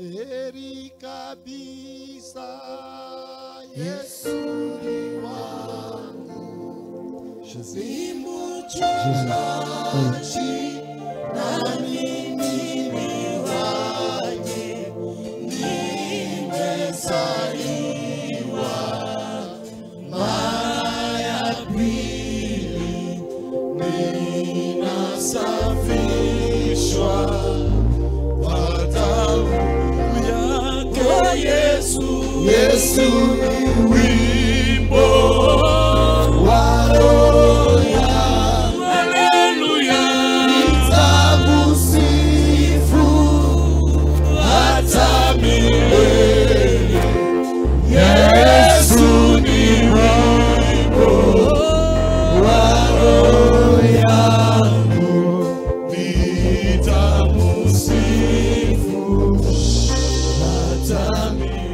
Yesu wimbo Haleluya, haleluya, nitakusifu hata milele. Yesu ni wimbo wa roho yangu, nitakusifu hata milele.